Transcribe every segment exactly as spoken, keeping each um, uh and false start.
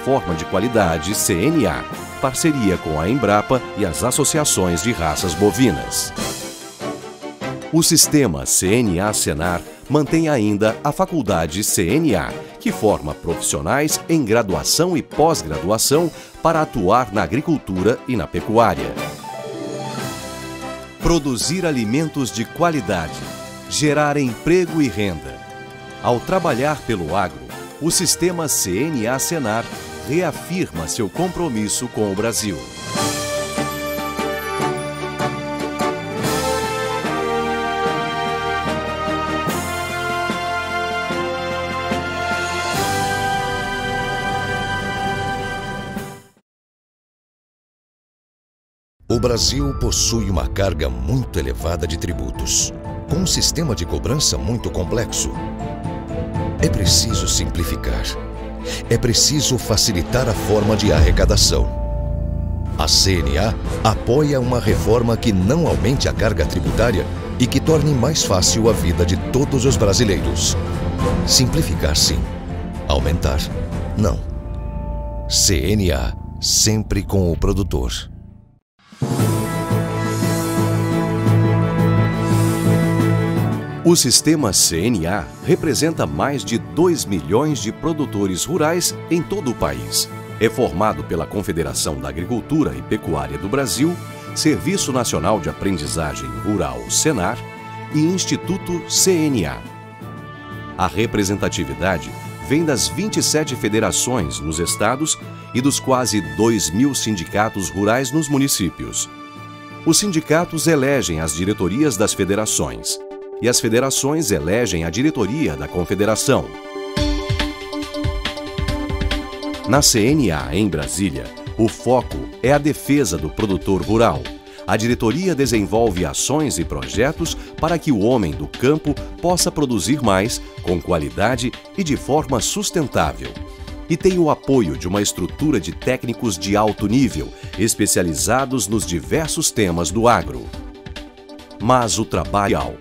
Reforma de Qualidade C N A, parceria com a Embrapa e as associações de raças bovinas. O sistema C N A Senar mantém ainda a Faculdade C N A, que forma profissionais em graduação e pós-graduação para atuar na agricultura e na pecuária. Produzir alimentos de qualidade, gerar emprego e renda. Ao trabalhar pelo agro, o sistema C N A Senar reafirma seu compromisso com o Brasil. O Brasil possui uma carga muito elevada de tributos, com um sistema de cobrança muito complexo. É preciso simplificar. É preciso facilitar a forma de arrecadação. A C N A apoia uma reforma que não aumente a carga tributária e que torne mais fácil a vida de todos os brasileiros. Simplificar, sim. Aumentar, não. C N A, sempre com o produtor. O sistema C N A representa mais de dois milhões de produtores rurais em todo o país. É formado pela Confederação da Agricultura e Pecuária do Brasil, Serviço Nacional de Aprendizagem Rural Senar e Instituto C N A. A representatividade vem das vinte e sete federações nos estados e dos quase dois mil sindicatos rurais nos municípios. Os sindicatos elegem as diretorias das federações e as federações elegem a diretoria da confederação. Na C N A, em Brasília, o foco é a defesa do produtor rural. A diretoria desenvolve ações e projetos para que o homem do campo possa produzir mais, com qualidade e de forma sustentável. E tem o apoio de uma estrutura de técnicos de alto nível, especializados nos diversos temas do agro. Mas o trabalho...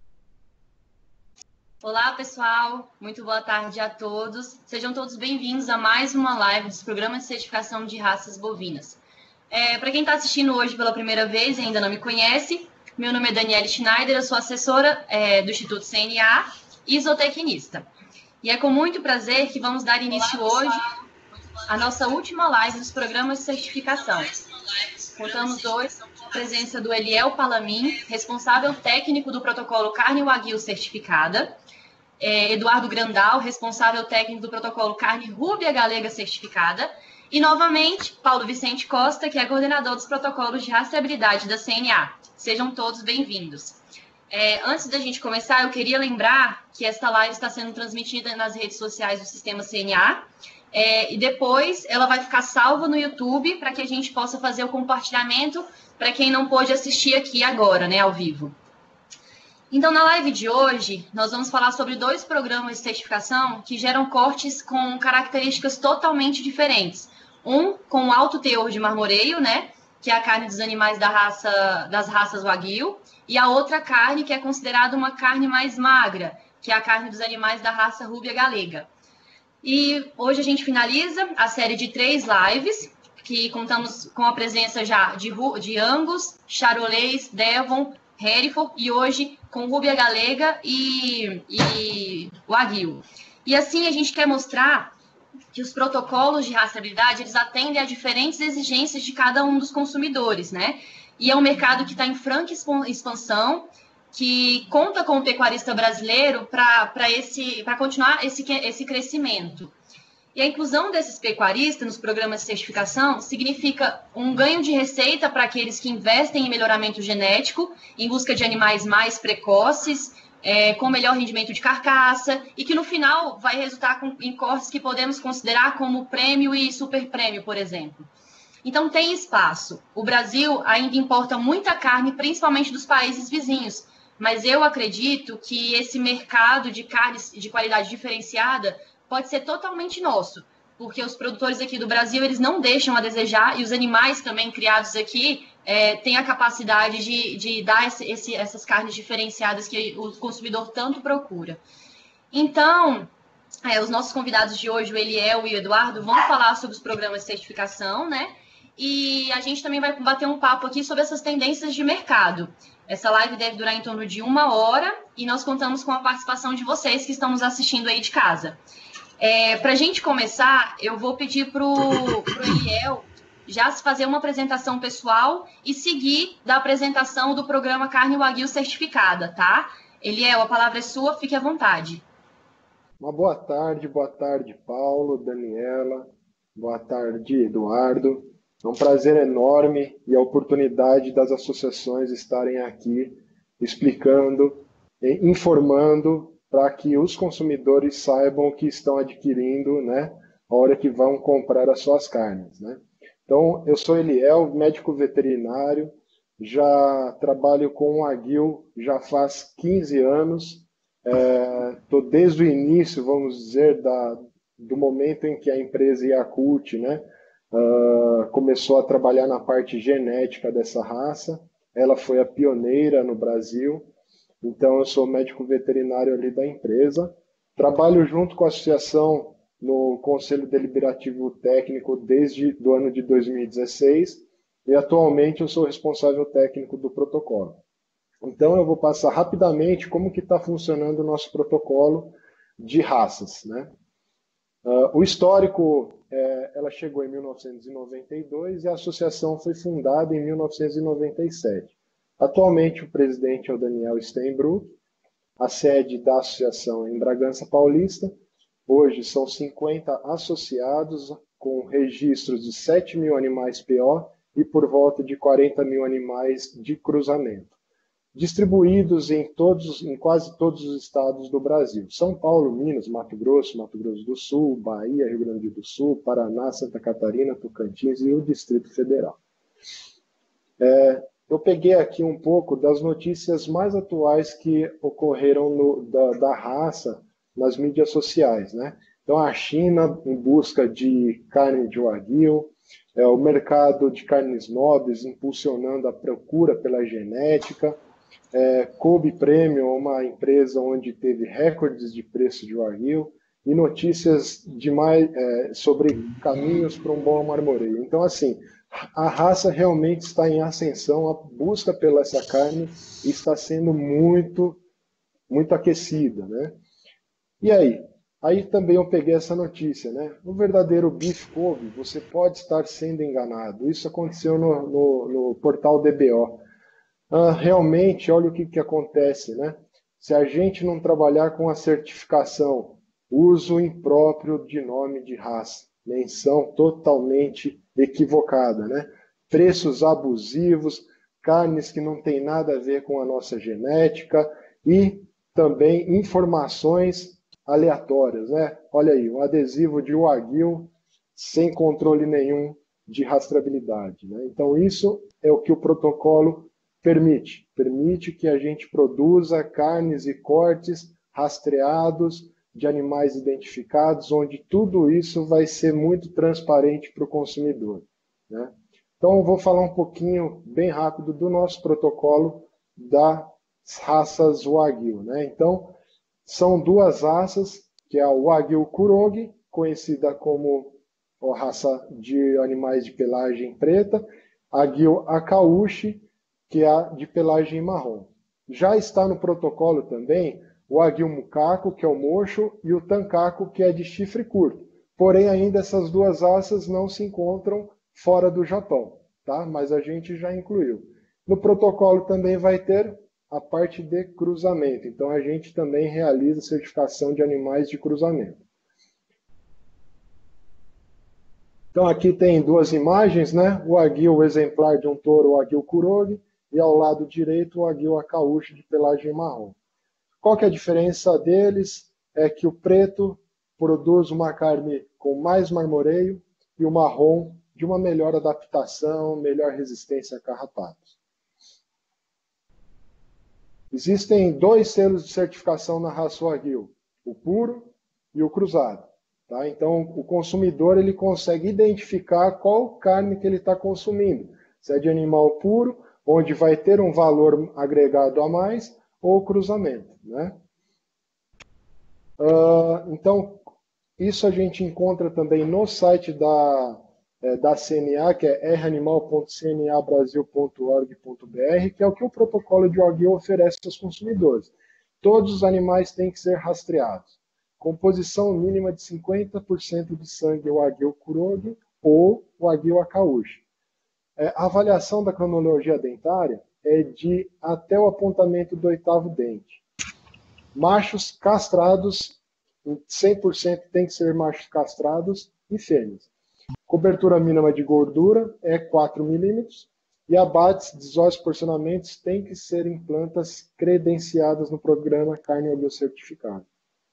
Olá, pessoal. Muito boa tarde a todos. Sejam todos bem-vindos a mais uma live dos programas de certificação de raças bovinas. É, Para quem está assistindo hoje pela primeira vez e ainda não me conhece, meu nome é Daniele Schneider, eu sou assessora é, do Instituto C N A e zootecnista. E é com muito prazer que vamos dar início Olá, hoje à nossa última live dos programas de certificação. Contamos hoje com a presença do Eliel Palamin, responsável técnico do protocolo Carne Wagyu certificada, é, Eduardo Grandal, responsável técnico do protocolo Carne Rúbia Galega certificada, e, novamente, Paulo Vicente Costa, que é coordenador dos protocolos de rastreabilidade da C N A. Sejam todos bem-vindos. É, antes da gente começar, eu queria lembrar que esta live está sendo transmitida nas redes sociais do Sistema C N A, é, e depois ela vai ficar salva no YouTube para que a gente possa fazer o compartilhamento para quem não pôde assistir aqui agora, né, ao vivo. Então, na live de hoje, nós vamos falar sobre dois programas de certificação que geram cortes com características totalmente diferentes. Um com alto teor de marmoreio, né, que é a carne dos animais da raça, das raças Wagyu, e a outra carne que é considerada uma carne mais magra, que é a carne dos animais da raça Rúbia Galega. E hoje a gente finaliza a série de três lives, que contamos com a presença já de, de Angus, Charolais, Devon, Hereford, e hoje com Rúbia Galega e, e Wagyu. E assim a gente quer mostrar que os protocolos de rastreabilidade, eles atendem a diferentes exigências de cada um dos consumidores, né? E é um mercado que está em franca expansão, que conta com o pecuarista brasileiro para esse, para continuar esse, esse crescimento. E a inclusão desses pecuaristas nos programas de certificação significa um ganho de receita para aqueles que investem em melhoramento genético, em busca de animais mais precoces, é, com melhor rendimento de carcaça, e que no final vai resultar com, em cortes que podemos considerar como prêmio e super prêmio, por exemplo. Então tem espaço. O Brasil ainda importa muita carne, principalmente dos países vizinhos, mas eu acredito que esse mercado de carnes de qualidade diferenciada pode ser totalmente nosso, porque os produtores aqui do Brasil, eles não deixam a desejar, e os animais também criados aqui é, têm a capacidade de, de dar esse, esse, essas carnes diferenciadas que o consumidor tanto procura. Então, é, os nossos convidados de hoje, o Eliel e o Eduardo, vão falar sobre os programas de certificação, né? E a gente também vai bater um papo aqui sobre essas tendências de mercado. Essa live deve durar em torno de uma hora e nós contamos com a participação de vocês que estão nos assistindo aí de casa. É, para a gente começar, eu vou pedir para o Eliel já se fazer uma apresentação pessoal e seguir da apresentação do programa Carne Wagyu Certificada, tá? Eliel, a palavra é sua, fique à vontade. Uma boa tarde, boa tarde, Paulo, Daniela, boa tarde, Eduardo. É um prazer enorme e a oportunidade das associações estarem aqui explicando, informando para que os consumidores saibam o que estão adquirindo, né, a hora que vão comprar as suas carnes, né? Então, eu sou Eliel, médico veterinário, já trabalho com o Wagyu já faz quinze anos, estou é, desde o início, vamos dizer, da, do momento em que a empresa Yakult, né, Uh, começou a trabalhar na parte genética dessa raça. Ela foi a pioneira no Brasil. Então, eu sou médico veterinário ali da empresa. Trabalho junto com a associação no Conselho Deliberativo Técnico desde o ano de dois mil e dezesseis e atualmente eu sou responsável técnico do protocolo. Então, eu vou passar rapidamente como que está funcionando o nosso protocolo de raças, né? Uh, o histórico, é, ela chegou em mil novecentos e noventa e dois e a associação foi fundada em mil novecentos e noventa e sete. Atualmente o presidente é o Daniel Steinbruch, a sede da associação é em Bragança Paulista. Hoje são cinquenta associados com registros de sete mil animais P O e por volta de quarenta mil animais de cruzamento, distribuídos em, todos, em quase todos os estados do Brasil. São Paulo, Minas, Mato Grosso, Mato Grosso do Sul, Bahia, Rio Grande do Sul, Paraná, Santa Catarina, Tocantins e o Distrito Federal. É, eu peguei aqui um pouco das notícias mais atuais que ocorreram no, da, da raça nas mídias sociais, né? Então, a China em busca de carne de Wagyu, é, o mercado de carnes nobres impulsionando a procura pela genética, É, Kobe Premium, uma empresa onde teve recordes de preço de Wagyu, e notícias demais, é, sobre caminhos para um bom marmoreio. Então, assim, a raça realmente está em ascensão, a busca pela essa carne está sendo muito, muito aquecida, né? E aí? Aí também eu peguei essa notícia, né? O verdadeiro beef Kobe, você pode estar sendo enganado. Isso aconteceu no, no, no portal D B O. Ah, realmente, olha o que, que acontece, né? Se a gente não trabalhar com a certificação, uso impróprio de nome de raça, menção totalmente equivocada, né? Preços abusivos, carnes que não tem nada a ver com a nossa genética e também informações aleatórias, né? Olha aí, um adesivo de Wagyu sem controle nenhum de rastreabilidade, né? Então, isso é o que o protocolo permite. Permite que a gente produza carnes e cortes rastreados de animais identificados, onde tudo isso vai ser muito transparente para o consumidor, né? Então, eu vou falar um pouquinho, bem rápido, do nosso protocolo das raças Wagyu, né? Então, são duas raças, que é a Wagyu Kurogi, conhecida como a raça de animais de pelagem preta, a Wagyu Akaushi, que é a de pelagem marrom. Já está no protocolo também o Wagyu Mukaku, que é o mocho, e o Tankaku, que é de chifre curto. Porém, ainda essas duas raças não se encontram fora do Japão, tá? Mas a gente já incluiu. No protocolo também vai ter a parte de cruzamento. Então, a gente também realiza certificação de animais de cruzamento. Então, aqui tem duas imagens, né? O Wagyu, o exemplar de um touro, o Wagyu Kurogi, e ao lado direito o Wagyu Akaushi de pelagem marrom. Qual que é a diferença deles? É que o preto produz uma carne com mais marmoreio e o marrom de uma melhor adaptação, melhor resistência a carrapatos. Existem dois selos de certificação na raça Wagyu, o puro e o cruzado. Tá? Então, o consumidor ele consegue identificar qual carne que ele está consumindo. Se é de animal puro, onde vai ter um valor agregado a mais, ou cruzamento, né? Uh, então, Isso a gente encontra também no site da, é, da C N A, que é r animal ponto c n a brasil ponto org ponto b r, que é o que o protocolo de Wagyu oferece aos consumidores. Todos os animais têm que ser rastreados. Composição mínima de cinquenta por cento de sangue Wagyu Kurogi ou Wagyu Akaushi. É, a avaliação da cronologia dentária é de até o apontamento do oitavo dente. Machos castrados, cem por cento tem que ser machos castrados e fêmeas. Cobertura mínima de gordura é quatro milímetros e abates, desossos e porcionamentos têm que ser em plantas credenciadas no programa Carne Wagyu Certificado.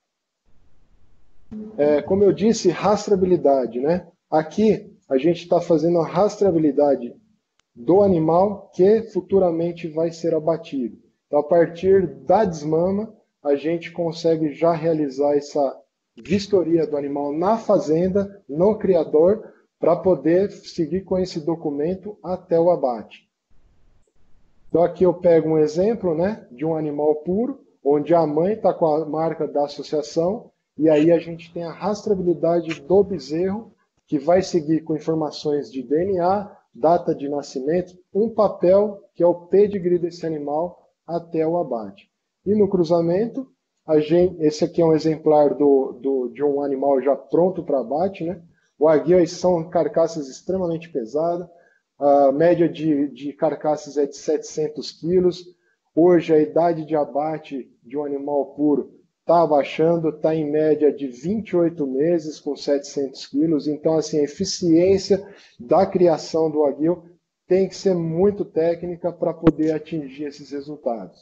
É, como eu disse, rastreabilidade, né? Aqui a gente está fazendo a rastreabilidade do animal que futuramente vai ser abatido. Então, a partir da desmama, a gente consegue já realizar essa vistoria do animal na fazenda, no criador, para poder seguir com esse documento até o abate. Então, aqui eu pego um exemplo, né, de um animal puro, onde a mãe está com a marca da associação, e aí a gente tem a rastreabilidade do bezerro, que vai seguir com informações de D N A, data de nascimento, um papel que é o pedigree desse animal até o abate. E no cruzamento, a gente, esse aqui é um exemplar do, do, de um animal já pronto para abate, né? O Wagyu são carcaças extremamente pesadas, a média de, de carcaças é de setecentos quilos. Hoje a idade de abate de um animal puro está abaixando, está em média de vinte e oito meses com setecentos quilos. Então, assim, a eficiência da criação do Wagyu tem que ser muito técnica para poder atingir esses resultados.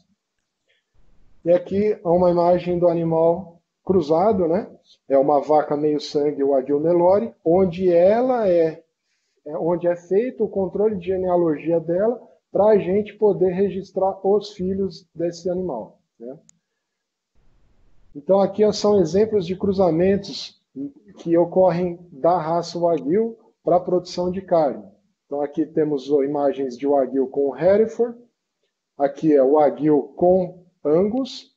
E aqui há uma imagem do animal cruzado, né? É uma vaca meio sangue, o Wagyu Nelore, onde ela é, é onde é feito o controle de genealogia dela para a gente poder registrar os filhos desse animal, né? Então, aqui são exemplos de cruzamentos que ocorrem da raça Wagyu para a produção de carne. Então, aqui temos imagens de Wagyu com Hereford. Aqui é o Wagyu com Angus.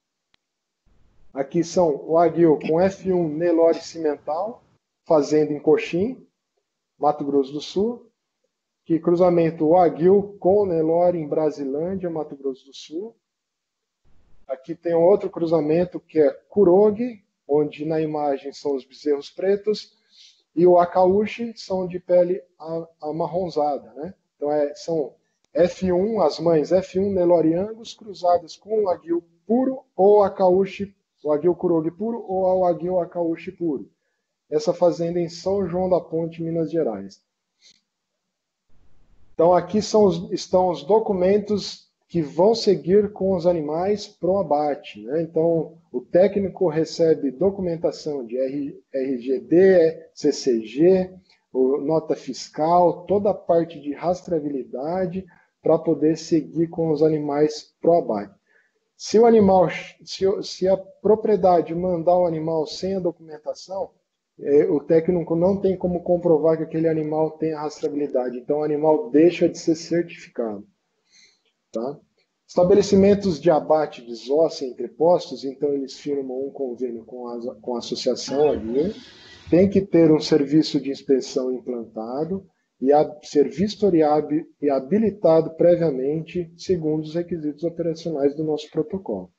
Aqui são Wagyu com F um Nelore Cimental, fazenda em Coxim, Mato Grosso do Sul. Aqui, cruzamento Wagyu com Nelore em Brasilândia, Mato Grosso do Sul. Aqui tem um outro cruzamento que é Kurogi, onde na imagem são os bezerros pretos, e o Akaushi são de pele amarronzada, né? Então é, são F um, as mães F um Nelore Angus cruzadas com o Wagyu puro ou Akaushi, o Wagyu Kurogi puro ou o Wagyu Akaushi puro. Essa fazenda em São João da Ponte, Minas Gerais. Então aqui são os, estão os documentos que vão seguir com os animais para o abate, né? Então, o técnico recebe documentação de R G D, C C G, nota fiscal, toda a parte de rastreabilidade para poder seguir com os animais para o abate. Se o animal, se, se a propriedade mandar o animal sem a documentação, é, o técnico não tem como comprovar que aquele animal tem a rastreabilidade. Então, o animal deixa de ser certificado. Tá? Estabelecimentos de abate de desóssea entre postos, então eles firmam um convênio com a, com a associação ali, tem que ter um serviço de inspeção implantado e a, ser vistoriado e habilitado previamente segundo os requisitos operacionais do nosso protocolo.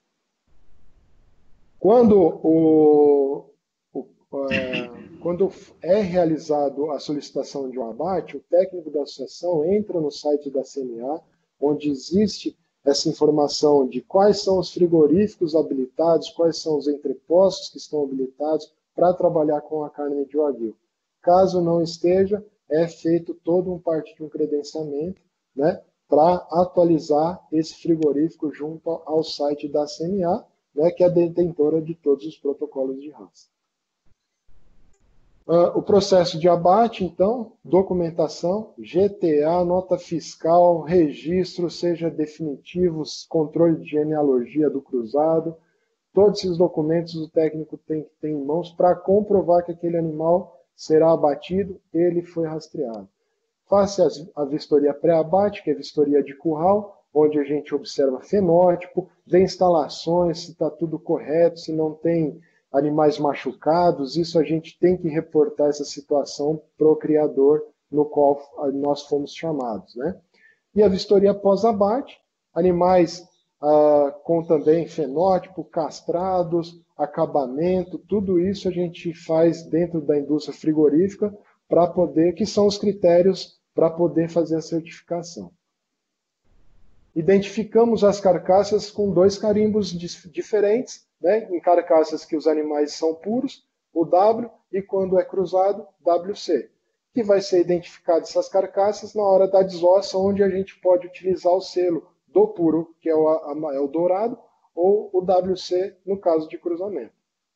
Quando, o, o, é, quando é realizado a solicitação de um abate, o técnico da associação entra no site da C N A, onde existe essa informação de quais são os frigoríficos habilitados, quais são os entrepostos que estão habilitados para trabalhar com a carne de Wagyu. Caso não esteja, é feito todo um parte de um credenciamento, né, para atualizar esse frigorífico junto ao site da C N A, né, que é a detentora de todos os protocolos de raça. Uh, o processo de abate, então, documentação, G T A, nota fiscal, registro, seja definitivos, controle de genealogia do cruzado, todos esses documentos o técnico tem que ter em mãos para comprovar que aquele animal será abatido, ele foi rastreado. Faça a vistoria pré-abate, que é a vistoria de curral, onde a gente observa fenótipo, vê instalações, se está tudo correto, se não tem animais machucados, isso a gente tem que reportar essa situação para o criador no qual nós fomos chamados, né? E a vistoria pós-abate, animais ah, com também fenótipo, castrados, acabamento, tudo isso a gente faz dentro da indústria frigorífica para poder, que são os critérios para poder fazer a certificação. Identificamos as carcaças com dois carimbos diferentes, né? Em carcaças que os animais são puros, o W, e quando é cruzado, W C, que vai ser identificado essas carcaças na hora da desossa, onde a gente pode utilizar o selo do puro, que é o, a, é o dourado, ou o W C no caso de cruzamento.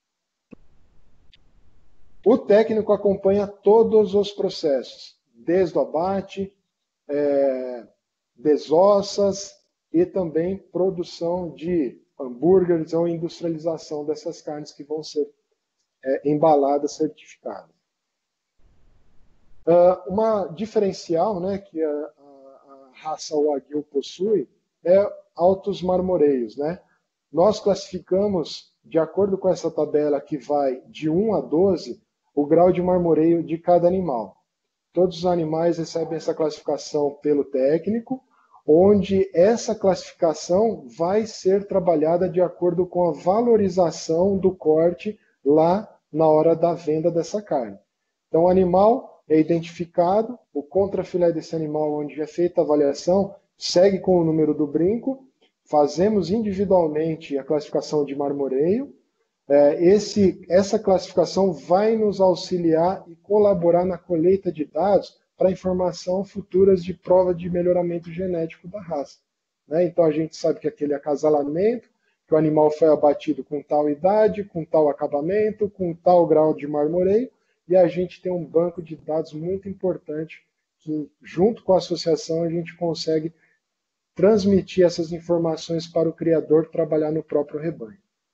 O técnico acompanha todos os processos, desde o abate, é, desossas e também produção de hambúrgueres ou industrialização dessas carnes que vão ser é, embaladas, certificadas. Uh, uma diferencial, né, que a, a, a raça Wagyu possui é altos marmoreios, né? Nós classificamos, de acordo com essa tabela que vai de um a doze, o grau de marmoreio de cada animal. Todos os animais recebem essa classificação pelo técnico, onde essa classificação vai ser trabalhada de acordo com a valorização do corte lá na hora da venda dessa carne. Então, o animal é identificado, o contrafilé desse animal, onde é feita a avaliação, segue com o número do brinco, fazemos individualmente a classificação de marmoreio. Esse, essa classificação vai nos auxiliar e colaborar na colheita de dados para informação futuras de prova de melhoramento genético da raça. Né? Então a gente sabe que aquele acasalamento, que o animal foi abatido com tal idade, com tal acabamento, com tal grau de marmoreio, e a gente tem um banco de dados muito importante que, junto com a associação, a gente consegue transmitir essas informações para o criador trabalhar no próprio rebanho.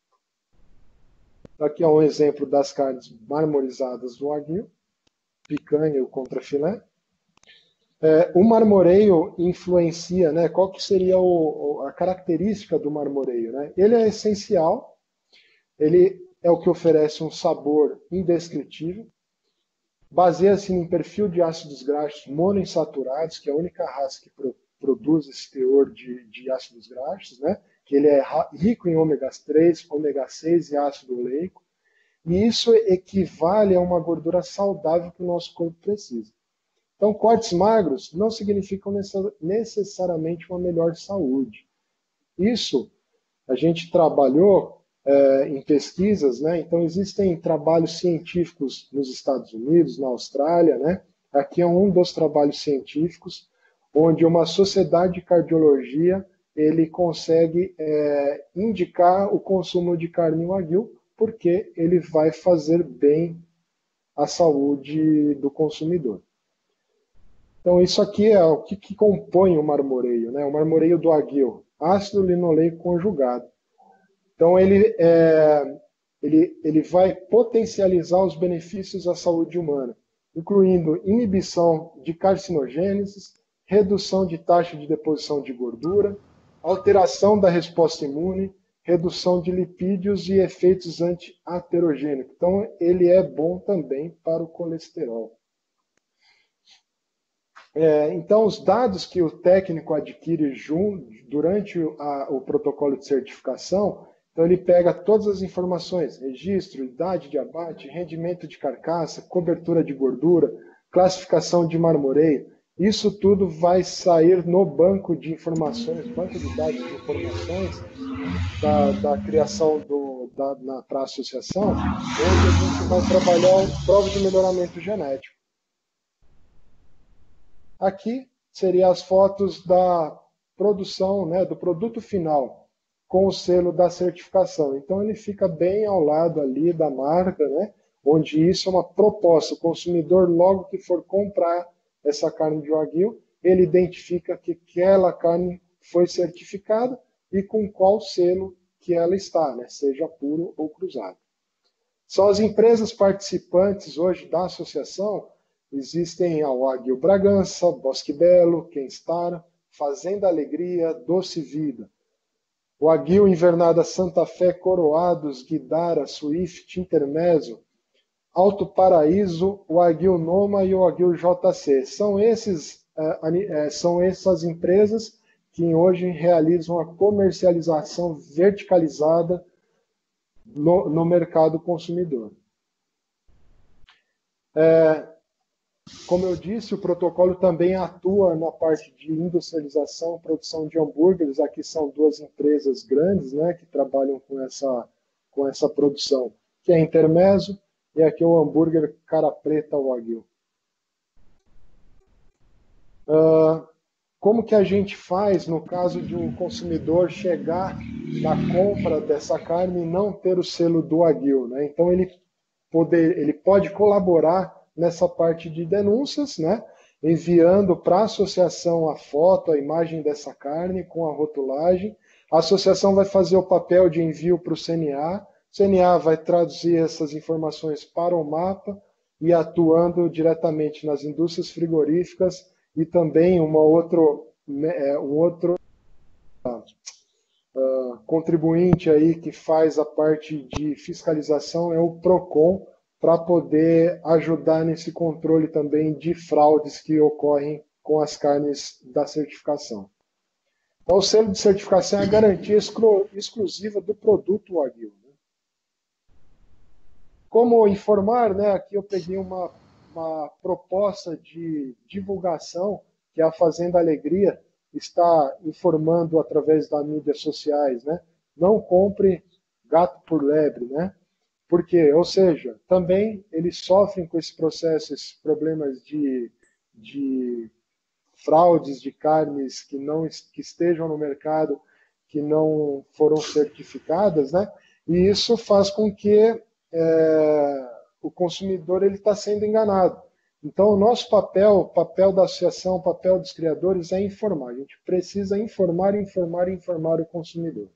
Aqui é um exemplo das carnes marmorizadas do Wagyu, picanha e o contrafilé. É, o marmoreio influencia, né? Qual que seria o, a característica do marmoreio? Né? Ele é essencial, ele é o que oferece um sabor indescritível, baseia-se em perfil de ácidos graxos monoinsaturados, que é a única raça que pro, produz esse teor de, de ácidos graxos, né? Que ele é rico em ômega três, ômega seis e ácido oleico, e isso equivale a uma gordura saudável que o nosso corpo precisa. Então, cortes magros não significam necessariamente uma melhor saúde. Isso a gente trabalhou é, em pesquisas, né? Então existem trabalhos científicos nos Estados Unidos, na Austrália, né? Aqui é um dos trabalhos científicos, onde uma sociedade de cardiologia ele consegue é, indicar o consumo de carne Wagyu, porque ele vai fazer bem à saúde do consumidor. Então, isso aqui é o que, que compõe o marmoreio, né? O marmoreio do Wagyu, ácido linoleico conjugado. Então, ele, é, ele, ele vai potencializar os benefícios à saúde humana, incluindo inibição de carcinogênesis, redução de taxa de deposição de gordura, alteração da resposta imune, redução de lipídios e efeitos anti-aterogênicos. Então, ele é bom também para o colesterol. É, então, os dados que o técnico adquire junto, durante a, o protocolo de certificação, então ele pega todas as informações, registro, idade de abate, rendimento de carcaça, cobertura de gordura, classificação de marmoreio, isso tudo vai sair no banco de informações, banco de dados de informações da, da criação do, da, para a associação, onde a gente vai trabalhar o prova de melhoramento genético. Aqui seriam as fotos da produção, né, do produto final, com o selo da certificação. Então ele fica bem ao lado ali da marca, né, onde isso é uma proposta. O consumidor, logo que for comprar essa carne de Wagyu, ele identifica que aquela carne foi certificada e com qual selo que ela está, né, seja puro ou cruzado. São as empresas participantes hoje da associação. Existem a Wagyu Bragança, Bosque Belo, Kenstar, Fazenda Alegria, Doce Vida. Wagyu Invernada Santa Fé, Coroados, Guidara, Swift, Intermezzo, Alto Paraíso, Wagyu Noma e o Wagyu J C. São, esses, uh, são essas empresas que hoje realizam a comercialização verticalizada no, no mercado consumidor. É, como eu disse, o protocolo também atua na parte de industrialização, produção de hambúrgueres. Aqui são duas empresas grandes, né, que trabalham com essa, com essa produção, que é a Intermezzo e aqui é o hambúrguer Cara Preta Wagyu. Uh, como que a gente faz no caso de um consumidor chegar na compra dessa carne e não ter o selo do Wagyu, né? Então ele, poder, ele pode colaborar nessa parte de denúncias, né? Enviando para a associação a foto, a imagem dessa carne com a rotulagem. A associação vai fazer o papel de envio para o C N A. O C N A vai traduzir essas informações para o mapa e atuando diretamente nas indústrias frigoríficas e também uma outro, um outro uh, contribuinte aí que faz a parte de fiscalização é o PROCON, para poder ajudar nesse controle também de fraudes que ocorrem com as carnes da certificação. Então, o selo de certificação é a garantia exclu exclusiva do produto Wagyu. Né? Como informar, né, aqui eu peguei uma, uma proposta de divulgação que a Fazenda Alegria está informando através das mídias sociais. Né? Não compre gato por lebre, né? Por quê? Ou seja, também eles sofrem com esse processo, esses problemas de, de fraudes de carnes que, não, que estejam no mercado, que não foram certificadas, né? E isso faz com que é, o consumidor está sendo enganado. Então, o nosso papel, o papel da associação, o papel dos criadores é informar. A gente precisa informar, informar, informar o consumidor.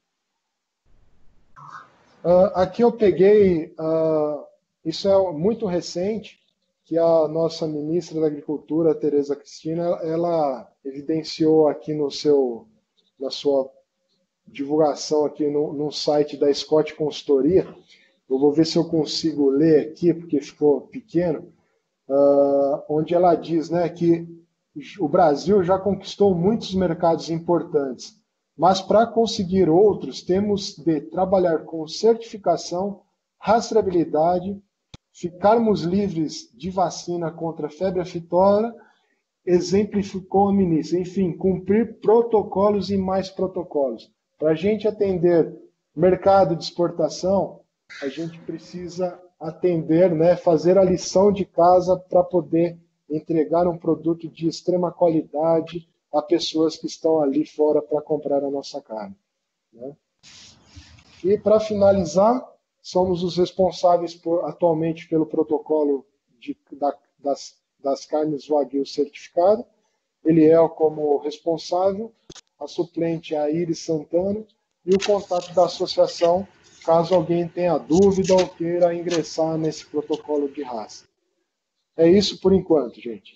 Uh, aqui eu peguei, uh, isso é muito recente, que a nossa ministra da Agricultura, Tereza Cristina, ela evidenciou aqui no seu, na sua divulgação aqui no, no site da Scott Consultoria. Eu vou ver se eu consigo ler aqui, porque ficou pequeno, uh, onde ela diz, né, que o Brasil já conquistou muitos mercados importantes, mas para conseguir outros, temos de trabalhar com certificação, rastreabilidade, ficarmos livres de vacina contra a febre aftosa, exemplificou a ministra. Enfim, cumprir protocolos e mais protocolos. Para a gente atender mercado de exportação, a gente precisa atender, né, fazer a lição de casa para poder entregar um produto de extrema qualidade a pessoas que estão ali fora para comprar a nossa carne. Né? E, para finalizar, somos os responsáveis por, atualmente pelo protocolo de, da, das, das carnes Wagyu certificada. Ele é como responsável, a suplente é a Iris Santana, e o contato da associação, caso alguém tenha dúvida ou queira ingressar nesse protocolo de raça. É isso por enquanto, gente.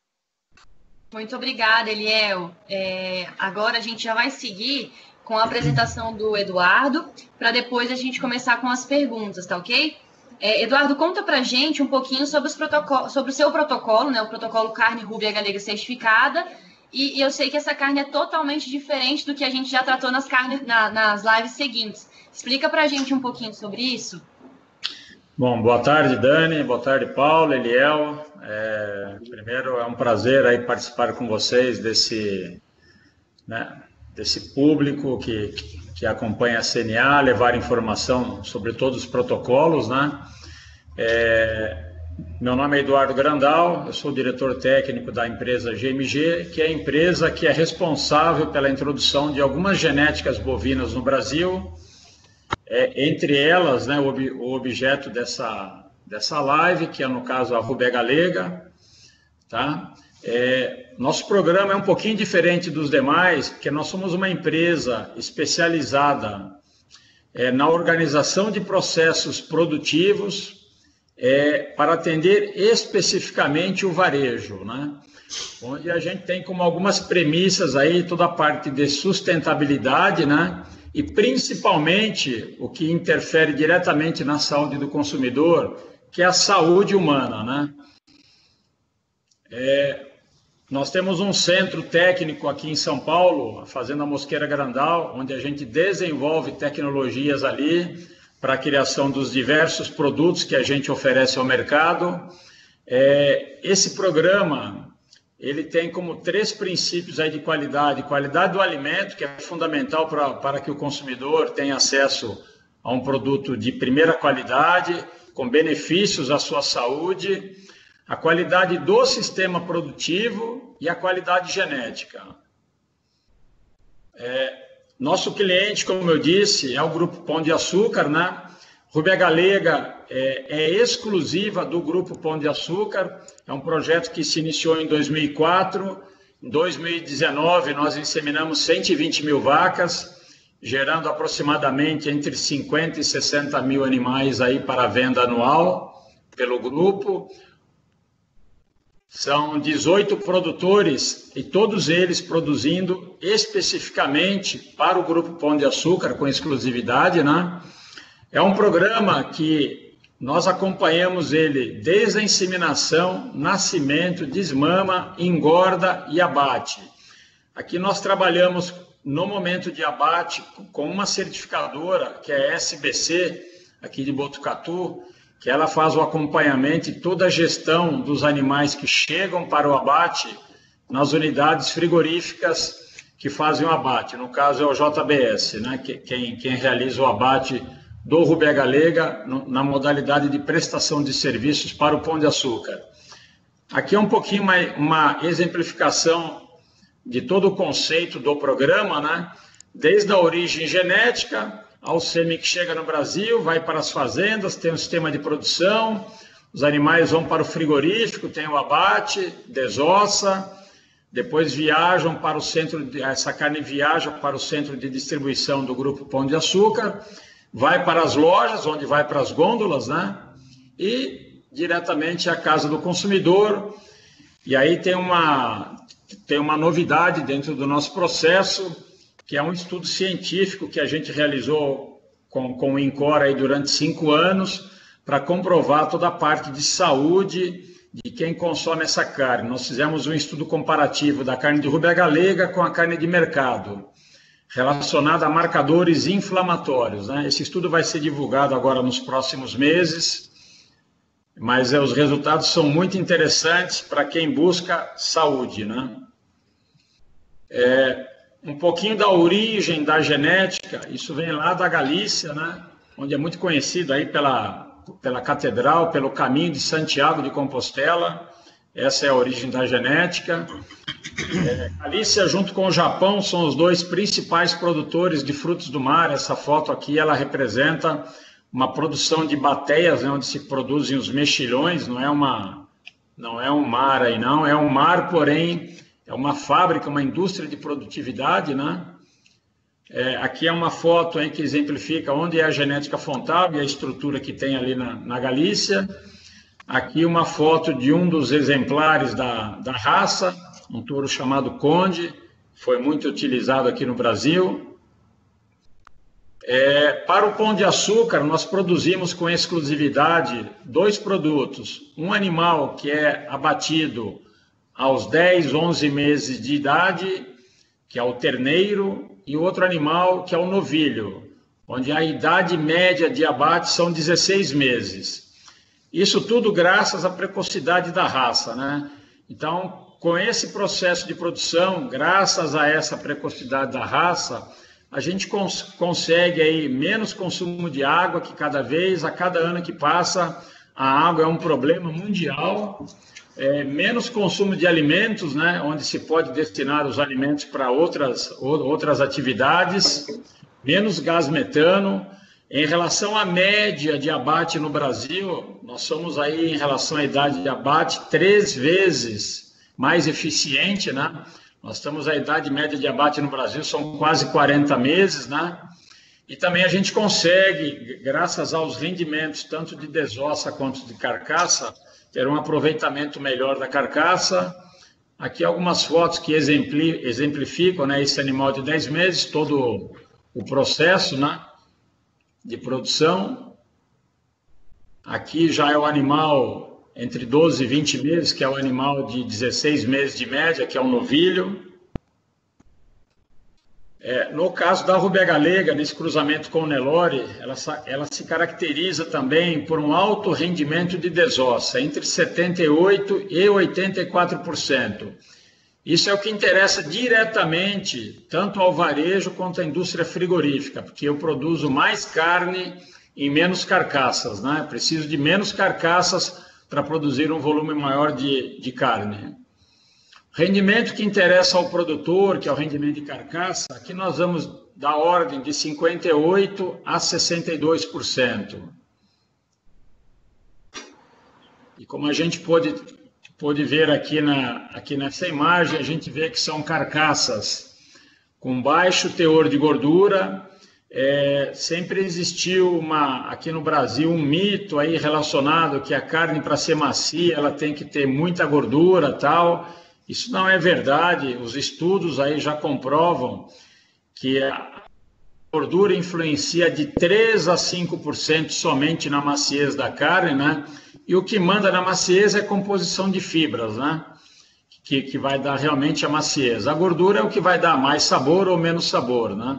Muito obrigada, Eliel. É, agora a gente já vai seguir com a apresentação do Eduardo, para depois a gente começar com as perguntas, tá ok? É, Eduardo, conta pra gente um pouquinho sobre, os protocolo, sobre o seu protocolo, né, o protocolo Carne Rúbia Galega Certificada, e, e eu sei que essa carne é totalmente diferente do que a gente já tratou nas, carnes, na, nas lives seguintes. Explica pra gente um pouquinho sobre isso. Bom, boa tarde, Dani, boa tarde, Paulo, Eliel. É, primeiro, é um prazer aí participar com vocês desse, né, desse público que, que acompanha a C N A, levar informação sobre todos os protocolos, né? É, meu nome é Eduardo Grandal, eu sou diretor técnico da empresa G M G, que é a empresa que é responsável pela introdução de algumas genéticas bovinas no Brasil. É, entre elas, né, o, ob, o objeto dessa, dessa live, que é, no caso, a Rúbia Galega. Tá? É, nosso programa é um pouquinho diferente dos demais, porque nós somos uma empresa especializada é, na organização de processos produtivos é, para atender especificamente o varejo, né? Onde a gente tem como algumas premissas aí toda a parte de sustentabilidade, né? e principalmente o que interfere diretamente na saúde do consumidor, que é a saúde humana, né? É, nós temos um centro técnico aqui em São Paulo, a Fazenda Mosqueira Grandal, onde a gente desenvolve tecnologias ali para a criação dos diversos produtos que a gente oferece ao mercado. É, esse programa, ele tem como três princípios aí de qualidade. Qualidade do alimento, que é fundamental para, para que o consumidor tenha acesso a um produto de primeira qualidade, com benefícios à sua saúde, a qualidade do sistema produtivo e a qualidade genética. É, nosso cliente, como eu disse, é o Grupo Pão de Açúcar, né? Rubia Galega é, é exclusiva do Grupo Pão de Açúcar, é um projeto que se iniciou em dois mil e quatro, em dois mil e dezenove nós inseminamos cento e vinte mil vacas, gerando aproximadamente entre cinquenta e sessenta mil animais aí para venda anual pelo grupo. São dezoito produtores e todos eles produzindo especificamente para o Grupo Pão de Açúcar, com exclusividade, né? É um programa que nós acompanhamos ele desde a inseminação, nascimento, desmama, engorda e abate. Aqui nós trabalhamos no momento de abate com uma certificadora, que é a S B C, aqui de Botucatu, que ela faz o acompanhamento e toda a gestão dos animais que chegam para o abate nas unidades frigoríficas que fazem o abate. No caso é o J B S, né? quem, quem realiza o abate do Rubia Galega na modalidade de prestação de serviços para o Pão de Açúcar. Aqui é um pouquinho mais uma exemplificação de todo o conceito do programa, né? Desde a origem genética ao sêmen que chega no Brasil, vai para as fazendas, tem um sistema de produção, os animais vão para o frigorífico, tem o abate, desossa, depois viajam para o centro, de, essa carne viaja para o centro de distribuição do Grupo Pão de Açúcar, vai para as lojas, onde vai para as gôndolas, né? E diretamente à casa do consumidor. E aí tem uma, tem uma novidade dentro do nosso processo, que é um estudo científico que a gente realizou com, com o INCOR aí durante cinco anos, para comprovar toda a parte de saúde de quem consome essa carne. Nós fizemos um estudo comparativo da carne de Rubia Galega com a carne de mercado, relacionada a marcadores inflamatórios, né? Esse estudo vai ser divulgado agora nos próximos meses, mas é, os resultados são muito interessantes para quem busca saúde, né? É, um pouquinho da origem da genética, isso vem lá da Galícia, né? Onde é muito conhecido aí pela, pela catedral, pelo caminho de Santiago de Compostela. Essa é a origem da genética. É, Galícia, junto com o Japão, são os dois principais produtores de frutos do mar. Essa foto aqui, ela representa uma produção de batéias, né, onde se produzem os mexilhões. Não é, uma, não é um mar aí, não. É um mar, porém, é uma fábrica, uma indústria de produtividade, né? É, aqui é uma foto aí que exemplifica onde é a genética Fontal e a estrutura que tem ali na, na Galícia. Aqui uma foto de um dos exemplares da, da raça, um touro chamado Conde, foi muito utilizado aqui no Brasil. É, para o Pão de Açúcar, nós produzimos com exclusividade dois produtos. Um animal que é abatido aos dez, onze meses de idade, que é o terneiro, e outro animal que é o novilho, onde a idade média de abate são dezesseis meses. Isso tudo graças à precocidade da raça, né? Então, com esse processo de produção, graças a essa precocidade da raça, a gente cons consegue aí menos consumo de água, que cada vez, a cada ano que passa, a água é um problema mundial, é, menos consumo de alimentos, né? Onde se pode destinar os alimentos para outras, outras atividades, menos gás metano. Em relação à média de abate no Brasil, nós somos aí, em relação à idade de abate, três vezes mais eficiente, né? Nós estamos, a idade média de abate no Brasil são quase quarenta meses, né? E também a gente consegue, graças aos rendimentos, tanto de desossa quanto de carcaça, ter um aproveitamento melhor da carcaça. Aqui algumas fotos que exemplificam, né, esse animal de dez meses, todo o processo, né, de produção. Aqui já é o animal entre doze e vinte meses, que é o animal de dezesseis meses de média, que é o novilho. É, no caso da Rubé Galega, nesse cruzamento com o Nelore, ela, ela se caracteriza também por um alto rendimento de desossa, entre setenta e oito por cento e oitenta e quatro por cento. Isso é o que interessa diretamente tanto ao varejo quanto à indústria frigorífica, porque eu produzo mais carne em menos carcaças, né? Preciso de menos carcaças para produzir um volume maior de, de carne. Rendimento que interessa ao produtor, que é o rendimento de carcaça, aqui nós vamos da ordem de cinquenta e oito por cento a sessenta e dois por cento. E como a gente pôde, pôde ver aqui, na, aqui nessa imagem, a gente vê que são carcaças com baixo teor de gordura. É, sempre existiu uma, aqui no Brasil um mito aí relacionado que a carne, para ser macia, ela tem que ter muita gordura e tal. Isso não é verdade, os estudos aí já comprovam que a gordura influencia de três a cinco por cento somente na maciez da carne, né? E o que manda na maciez é a composição de fibras, né? Que, que vai dar realmente a maciez. A gordura é o que vai dar mais sabor ou menos sabor, né?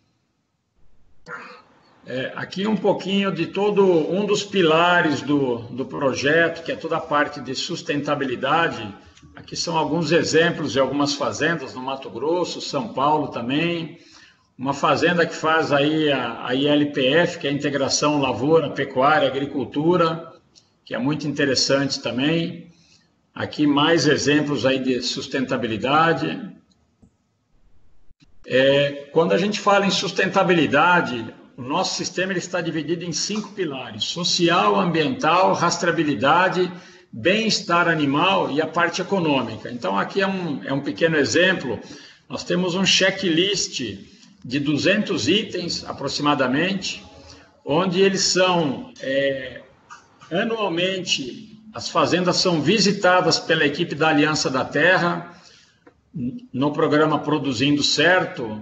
É, aqui um pouquinho de todo um dos pilares do, do projeto, que é toda a parte de sustentabilidade. Aqui são alguns exemplos de algumas fazendas no Mato Grosso, São Paulo também. Uma fazenda que faz aí a, a I L P F, que é a Integração Lavoura, Pecuária, Agricultura, que é muito interessante também. Aqui mais exemplos aí de sustentabilidade. É, quando a gente fala em sustentabilidade, o nosso sistema ele está dividido em cinco pilares: social, ambiental, rastreabilidade, bem-estar animal e a parte econômica. Então, aqui é um, é um pequeno exemplo. Nós temos um checklist de duzentos itens, aproximadamente, onde eles são, é, anualmente, as fazendas são visitadas pela equipe da Aliança da Terra, no programa Produzindo Certo,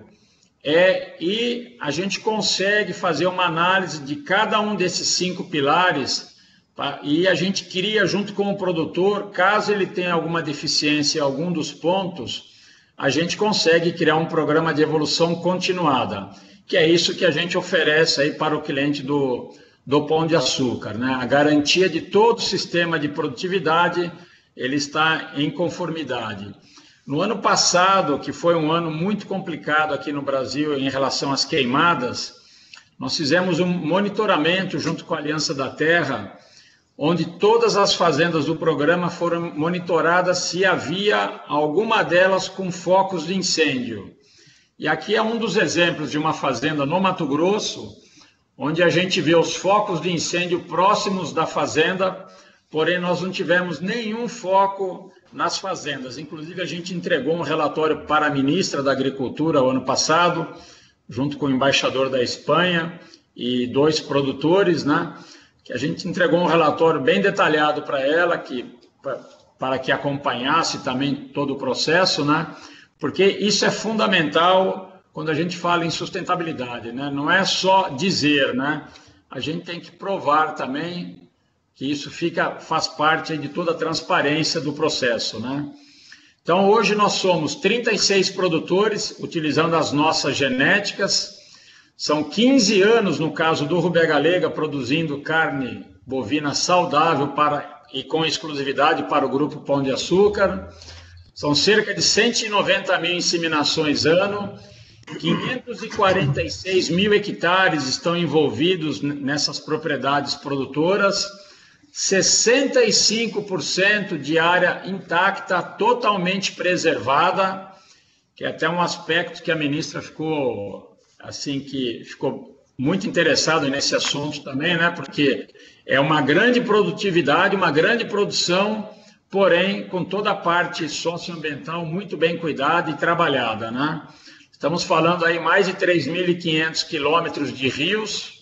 é, e a gente consegue fazer uma análise de cada um desses cinco pilares. E a gente cria junto com o produtor, caso ele tenha alguma deficiência em algum dos pontos, a gente consegue criar um programa de evolução continuada, que é isso que a gente oferece aí para o cliente do, do Pão de Açúcar, né? A garantia de todo o sistema de produtividade, ele está em conformidade. No ano passado, que foi um ano muito complicado aqui no Brasil em relação às queimadas, nós fizemos um monitoramento junto com a Aliança da Terra, onde todas as fazendas do programa foram monitoradas se havia alguma delas com focos de incêndio. E aqui é um dos exemplos de uma fazenda no Mato Grosso, onde a gente vê os focos de incêndio próximos da fazenda, porém nós não tivemos nenhum foco nas fazendas. Inclusive, a gente entregou um relatório para a ministra da Agricultura o ano passado, junto com o embaixador da Espanha e dois produtores, né? Que a gente entregou um relatório bem detalhado para ela, que, para que acompanhasse também todo o processo, né? Porque isso é fundamental quando a gente fala em sustentabilidade, né? Não é só dizer, né? A gente tem que provar também que isso fica, faz parte de toda a transparência do processo, né? Então, hoje nós somos trinta e seis produtores, utilizando as nossas genéticas. São quinze anos, no caso do Rubé Galega, produzindo carne bovina saudável para, e com exclusividade para o Grupo Pão de Açúcar. São cerca de cento e noventa mil inseminações ano, quinhentos e quarenta e seis mil hectares estão envolvidos nessas propriedades produtoras, sessenta e cinco por cento de área intacta, totalmente preservada, que é até um aspecto que a ministra ficou... assim que ficou muito interessado nesse assunto também, né? Porque é uma grande produtividade, uma grande produção, porém com toda a parte socioambiental muito bem cuidada e trabalhada, né? Estamos falando aí mais de três mil e quinhentos quilômetros de rios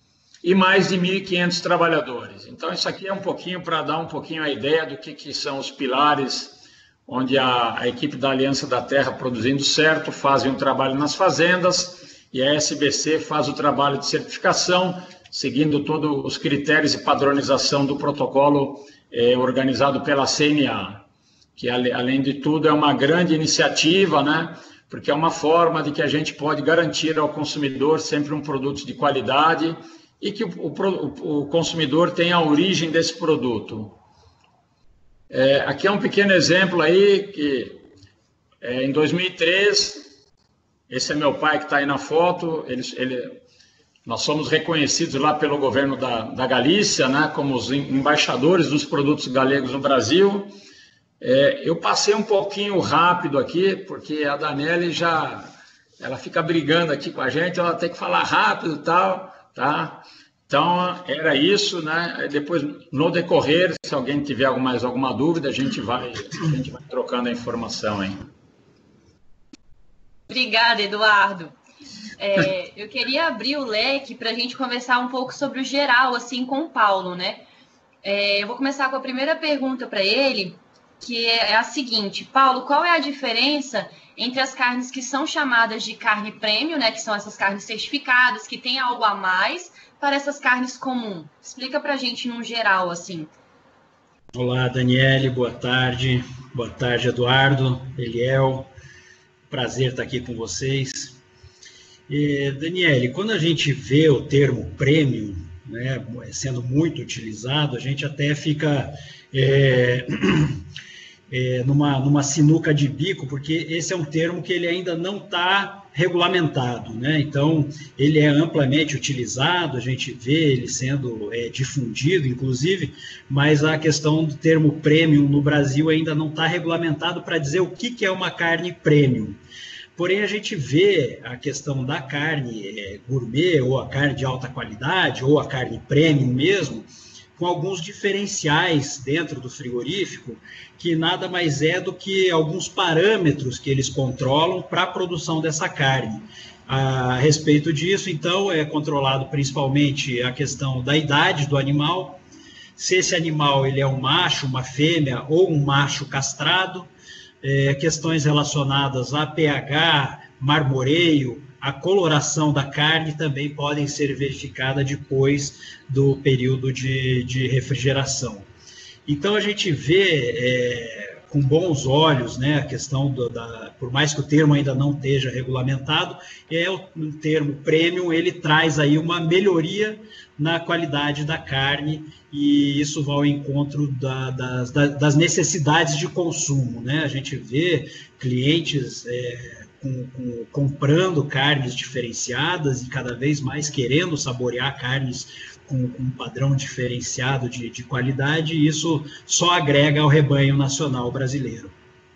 e mais de mil e quinhentos trabalhadores. Então isso aqui é um pouquinho para dar um pouquinho a ideia do que, que são os pilares onde a, a equipe da Aliança da Terra Produzindo Certo fazem um trabalho nas fazendas. e a S B C faz o trabalho de certificação, seguindo todos os critérios e padronização do protocolo é, organizado pela C N A, que, além de tudo, é uma grande iniciativa, né? Porque é uma forma de que a gente pode garantir ao consumidor sempre um produto de qualidade e que o, o, o consumidor tenha a origem desse produto. É, aqui é um pequeno exemplo aí, que é, em dois mil e três, esse é meu pai que está aí na foto, ele, ele, nós somos reconhecidos lá pelo governo da, da Galícia, né, como os embaixadores dos produtos galegos no Brasil. É, eu passei um pouquinho rápido aqui, porque a Daniele já, ela fica brigando aqui com a gente, ela tem que falar rápido e tal, tá? Então, era isso, né? Depois, no decorrer, se alguém tiver mais alguma dúvida, a gente vai, a gente vai trocando a informação aí. Obrigada, Eduardo. É, eu queria abrir o leque para a gente conversar um pouco sobre o geral, assim, com o Paulo, né? É, eu vou começar com a primeira pergunta para ele, que é a seguinte: Paulo, qual é a diferença entre as carnes que são chamadas de carne premium, né, que são essas carnes certificadas, que tem algo a mais, para essas carnes comuns? Explica para a gente num geral, assim. Olá, Daniele, boa tarde. Boa tarde, Eduardo, Eliel. Prazer estar aqui com vocês. E, Daniele, quando a gente vê o termo premium, né, sendo muito utilizado, a gente até fica... É... É, numa, numa sinuca de bico, porque esse é um termo que ele ainda não está regulamentado, né? Então, ele é amplamente utilizado, a gente vê ele sendo é, difundido, inclusive, mas a questão do termo premium no Brasil ainda não está regulamentado para dizer o que, que é uma carne premium. Porém, a gente vê a questão da carne é, gourmet, ou a carne de alta qualidade, ou a carne premium mesmo, com alguns diferenciais dentro do frigorífico, que nada mais é do que alguns parâmetros que eles controlam para a produção dessa carne. A respeito disso, então, é controlado principalmente a questão da idade do animal, se esse animal ele é um macho, uma fêmea ou um macho castrado, é, questões relacionadas a pH, marmoreio, a coloração da carne também podem ser verificadas depois do período de, de refrigeração. Então, a gente vê é, com bons olhos, né, a questão, do, da, por mais que o termo ainda não esteja regulamentado, é o, o termo premium, ele traz aí uma melhoria na qualidade da carne, e isso vai ao encontro da, das, das necessidades de consumo, né? A gente vê clientes... É, Com, com, comprando carnes diferenciadas e cada vez mais querendo saborear carnes com, com um padrão diferenciado de, de qualidade, e isso só agrega ao rebanho nacional brasileiro.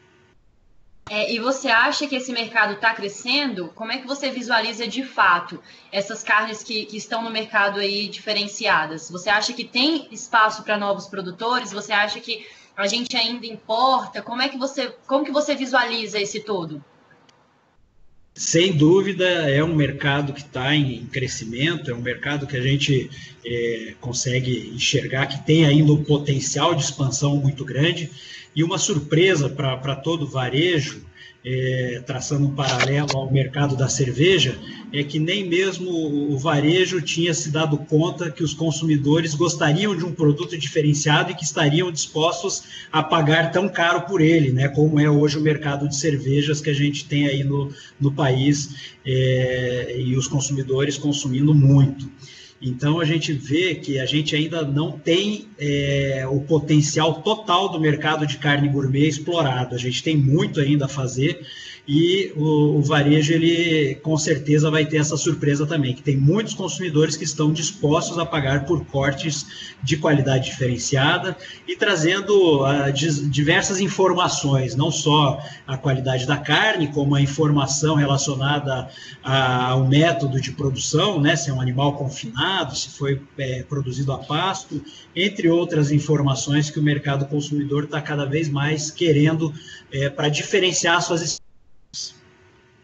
É, e você acha que esse mercado está crescendo? Como é que você visualiza de fato essas carnes que, que estão no mercado aí diferenciadas? Você acha que tem espaço para novos produtores? Você acha que a gente ainda importa? Como é que você, como que você visualiza esse todo? Sem dúvida, é um mercado que está em crescimento, é um mercado que a gente é, consegue enxergar que tem ainda um potencial de expansão muito grande, e uma surpresa para todo o varejo, é, traçando um paralelo ao mercado da cerveja, é que nem mesmo o varejo tinha se dado conta que os consumidores gostariam de um produto diferenciado e que estariam dispostos a pagar tão caro por ele, né, como é hoje o mercado de cervejas que a gente tem aí no, no país, é, e os consumidores consumindo muito. Então, a gente vê que a gente ainda não tem é, o potencial total do mercado de carne gourmet explorado. A gente tem muito ainda a fazer, e o, o varejo, ele com certeza vai ter essa surpresa também, que tem muitos consumidores que estão dispostos a pagar por cortes de qualidade diferenciada e trazendo uh, diversas informações, não só a qualidade da carne, como a informação relacionada a, ao método de produção, né, se é um animal confinado, se foi é, produzido a pasto, entre outras informações que o mercado consumidor está cada vez mais querendo é, para diferenciar suas.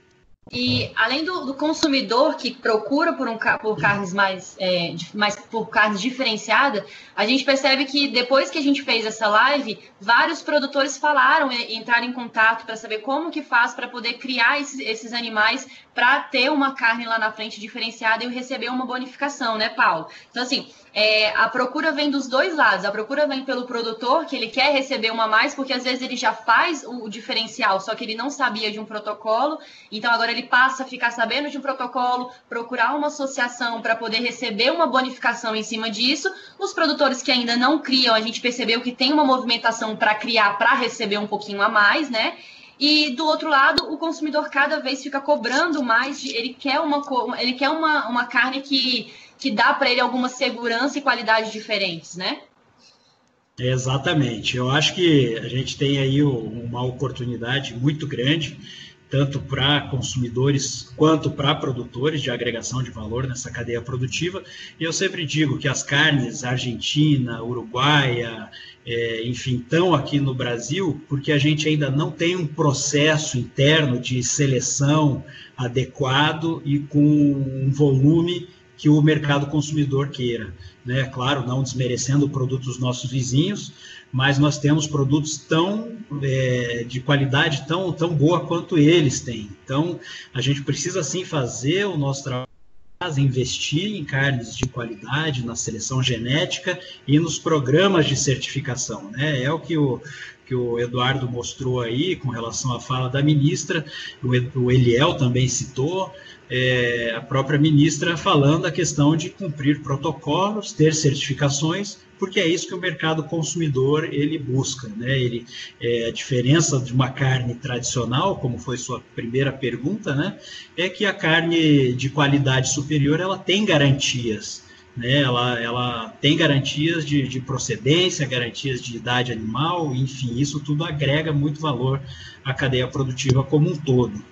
E além do, do consumidor que procura por, um, por carnes mais, é, mais por carnes diferenciadas, a gente percebe que depois que a gente fez essa live, vários produtores falaram, é, entraram em contato para saber como que faz para poder criar esses, esses animais para ter uma carne lá na frente diferenciada e receber uma bonificação, né, Paulo? Então, assim, é, a procura vem dos dois lados. A procura vem pelo produtor, que ele quer receber uma a mais, porque às vezes ele já faz o diferencial, só que ele não sabia de um protocolo, então agora ele passa a ficar sabendo de um protocolo, procurar uma associação para poder receber uma bonificação em cima disso. Os produtores que ainda não criam, a gente percebeu que tem uma movimentação para criar, para receber um pouquinho a mais, né? E do outro lado, o consumidor cada vez fica cobrando mais, ele quer uma, ele quer uma, uma carne que, que dá para ele alguma segurança e qualidade diferentes, né? Exatamente. Eu acho que a gente tem aí uma oportunidade muito grande, tanto para consumidores quanto para produtores de agregação de valor nessa cadeia produtiva. E eu sempre digo que as carnes argentina, uruguaia, é, enfim, estão aqui no Brasil porque a gente ainda não tem um processo interno de seleção adequado e com um volume que o mercado consumidor queira, né? Claro, não desmerecendo o produto dos nossos vizinhos, mas nós temos produtos tão é, de qualidade tão, tão boa quanto eles têm. Então, a gente precisa sim fazer o nosso trabalho, investir em carnes de qualidade, na seleção genética e nos programas de certificação, né? É o que o que o Eduardo mostrou aí com relação à fala da ministra, o Eliel também citou, é, a própria ministra falando a questão de cumprir protocolos, ter certificações, porque é isso que o mercado consumidor ele busca, né? Ele, é, a diferença de uma carne tradicional, como foi sua primeira pergunta, né, é que a carne de qualidade superior ela tem garantias, né? Ela, ela tem garantias de, de procedência, garantias de idade animal, enfim, isso tudo agrega muito valor à cadeia produtiva como um todo.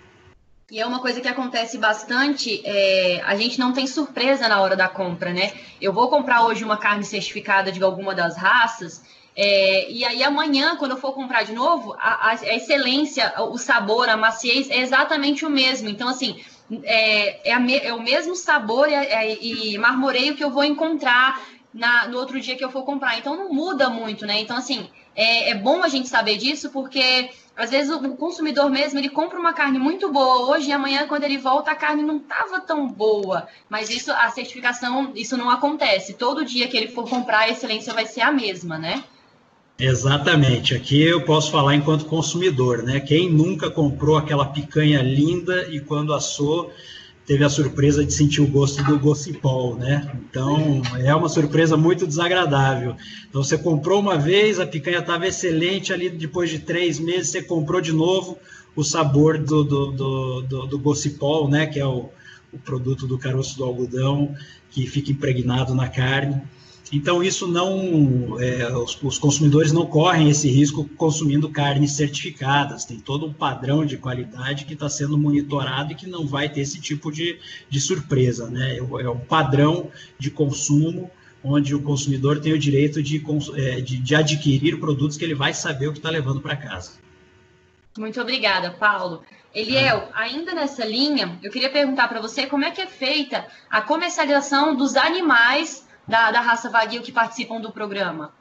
E é uma coisa que acontece bastante, é, a gente não tem surpresa na hora da compra, né? Eu vou comprar hoje uma carne certificada de alguma das raças, é, e aí amanhã, quando eu for comprar de novo, a, a excelência, o sabor, a maciez é exatamente o mesmo. Então, assim, é, é, a me, é o mesmo sabor e, é, e marmoreio que eu vou encontrar na, no outro dia que eu for comprar. Então, não muda muito, né? Então, assim, é, é bom a gente saber disso, porque às vezes o consumidor mesmo, ele compra uma carne muito boa hoje e amanhã, quando ele volta, a carne não estava tão boa. Mas isso, a certificação, isso não acontece. Todo dia que ele for comprar, a excelência vai ser a mesma, né? Exatamente. Aqui eu posso falar enquanto consumidor, né? Quem nunca comprou aquela picanha linda e quando assou, teve a surpresa de sentir o gosto do Gossipol, né? Então, é uma surpresa muito desagradável. Então, você comprou uma vez, a picanha estava excelente, ali depois de três meses você comprou de novo o sabor do, do, do, do, do Gossipol, né? Que é o, o produto do caroço do algodão, que fica impregnado na carne. Então, isso não, é, os, os consumidores não correm esse risco consumindo carnes certificadas. Tem todo um padrão de qualidade que está sendo monitorado e que não vai ter esse tipo de, de surpresa, né? É um padrão de consumo onde o consumidor tem o direito de, de, de adquirir produtos que ele vai saber o que está levando para casa. Muito obrigada, Paulo. Eliel, ainda nessa linha, eu queria perguntar para você como é que é feita a comercialização dos animais Da, da raça Wagyu que participam do programa?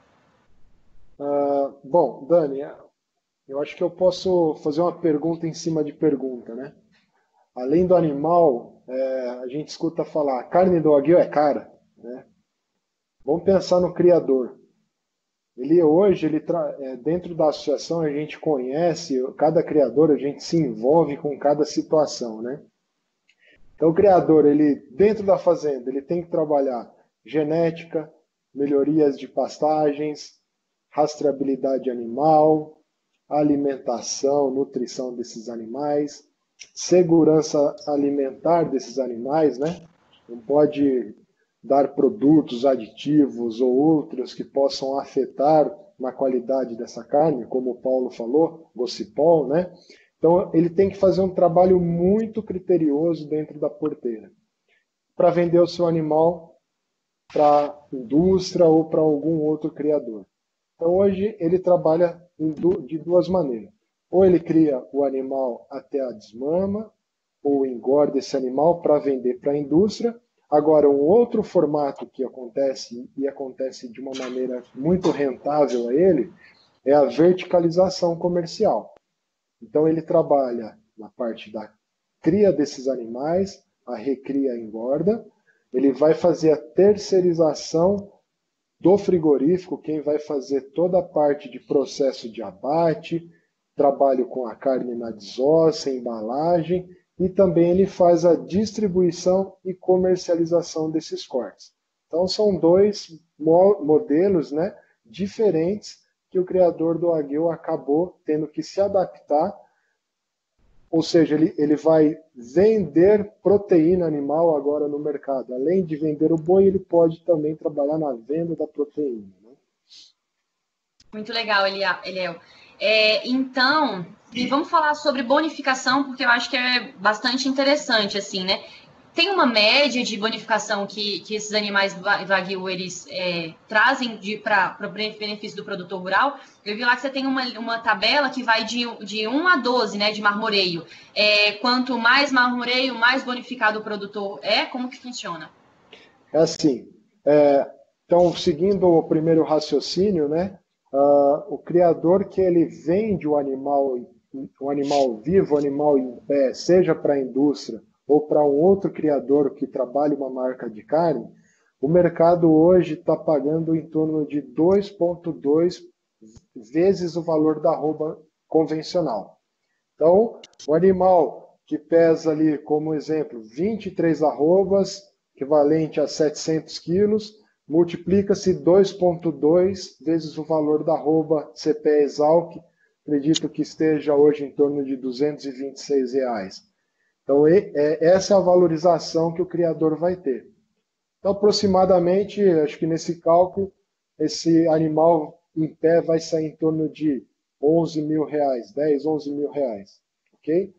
Uh, bom, Dani, eu acho que eu posso fazer uma pergunta em cima de pergunta, né? Além do animal, é, a gente escuta falar, a carne do Wagyu é cara, né? Vamos pensar no criador. Ele hoje, ele tra... é, dentro da associação, a gente conhece cada criador, a gente se envolve com cada situação, né? Então, o criador, ele dentro da fazenda, ele tem que trabalhar genética, melhorias de pastagens, rastreabilidade animal, alimentação, nutrição desses animais, segurança alimentar desses animais, né? Não pode dar produtos aditivos ou outros que possam afetar na qualidade dessa carne, como o Paulo falou, Gossipol, né? Então, ele tem que fazer um trabalho muito criterioso dentro da porteira para vender o seu animal para a indústria ou para algum outro criador. Então, hoje, ele trabalha de duas maneiras. Ou ele cria o animal até a desmama, ou engorda esse animal para vender para a indústria. Agora, um outro formato que acontece, e acontece de uma maneira muito rentável a ele, é a verticalização comercial. Então, ele trabalha na parte da cria desses animais, a recria e engorda, ele vai fazer a terceirização do frigorífico, quem vai fazer toda a parte de processo de abate, trabalho com a carne na desossa, embalagem, e também ele faz a distribuição e comercialização desses cortes. Então são dois modelos, né, diferentes que o criador do Wagyu acabou tendo que se adaptar, ou seja, ele, ele vai vender proteína animal agora no mercado. Além de vender o boi, ele pode também trabalhar na venda da proteína. Né? Muito legal, Eliel. É, então, e vamos falar sobre bonificação, porque eu acho que é bastante interessante, assim, né? Tem uma média de bonificação que, que esses animais Wagyu, eles é, trazem para o benefício do produtor rural? Eu vi lá que você tem uma, uma tabela que vai de, de um a doze, né, de marmoreio. É, quanto mais marmoreio, mais bonificado o produtor é? Como que funciona? É assim, é, então, seguindo o primeiro raciocínio, né, uh, o criador que ele vende o animal, o animal vivo, o animal em pé, seja para a indústria, ou para um outro criador que trabalha uma marca de carne, o mercado hoje está pagando em torno de dois vírgula dois vezes o valor da arroba convencional. Então, o animal que pesa ali, como exemplo, vinte e três arrobas, equivalente a setecentos quilos, multiplica-se dois vírgula dois vezes o valor da arroba C P E Exalc, acredito que esteja hoje em torno de duzentos e vinte e seis reais. Então, essa é a valorização que o criador vai ter. Então, aproximadamente, acho que nesse cálculo, esse animal em pé vai sair em torno de onze mil reais, dez, onze mil reais. Ok?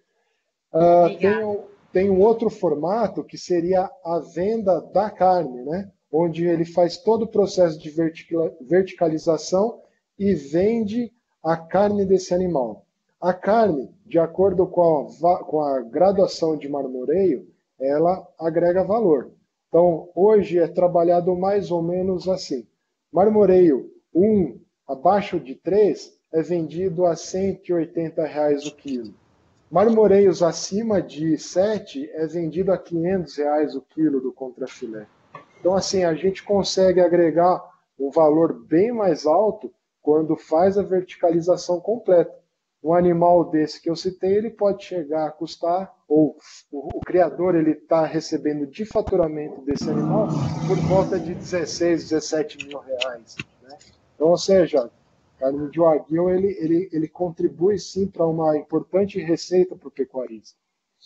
Uh, tem, um, tem um outro formato que seria a venda da carne, né? Onde ele faz todo o processo de verticalização e vende a carne desse animal. A carne, de acordo com a, com a graduação de marmoreio, ela agrega valor. Então, hoje é trabalhado mais ou menos assim. Marmoreio um, abaixo de três, é vendido a cento e oitenta reais o quilo. Marmoreios acima de sete é vendido a quinhentos reais o quilo do contrafilé. Então, assim, a gente consegue agregar um valor bem mais alto quando faz a verticalização completa. Um animal desse que eu citei, ele pode chegar a custar, ou o, o criador ele está recebendo de faturamento desse animal por volta de dezesseis, dezessete mil reais. Né? Então, ou seja, carne de Wagyu, ele, ele, ele contribui sim para uma importante receita para o pecuarista.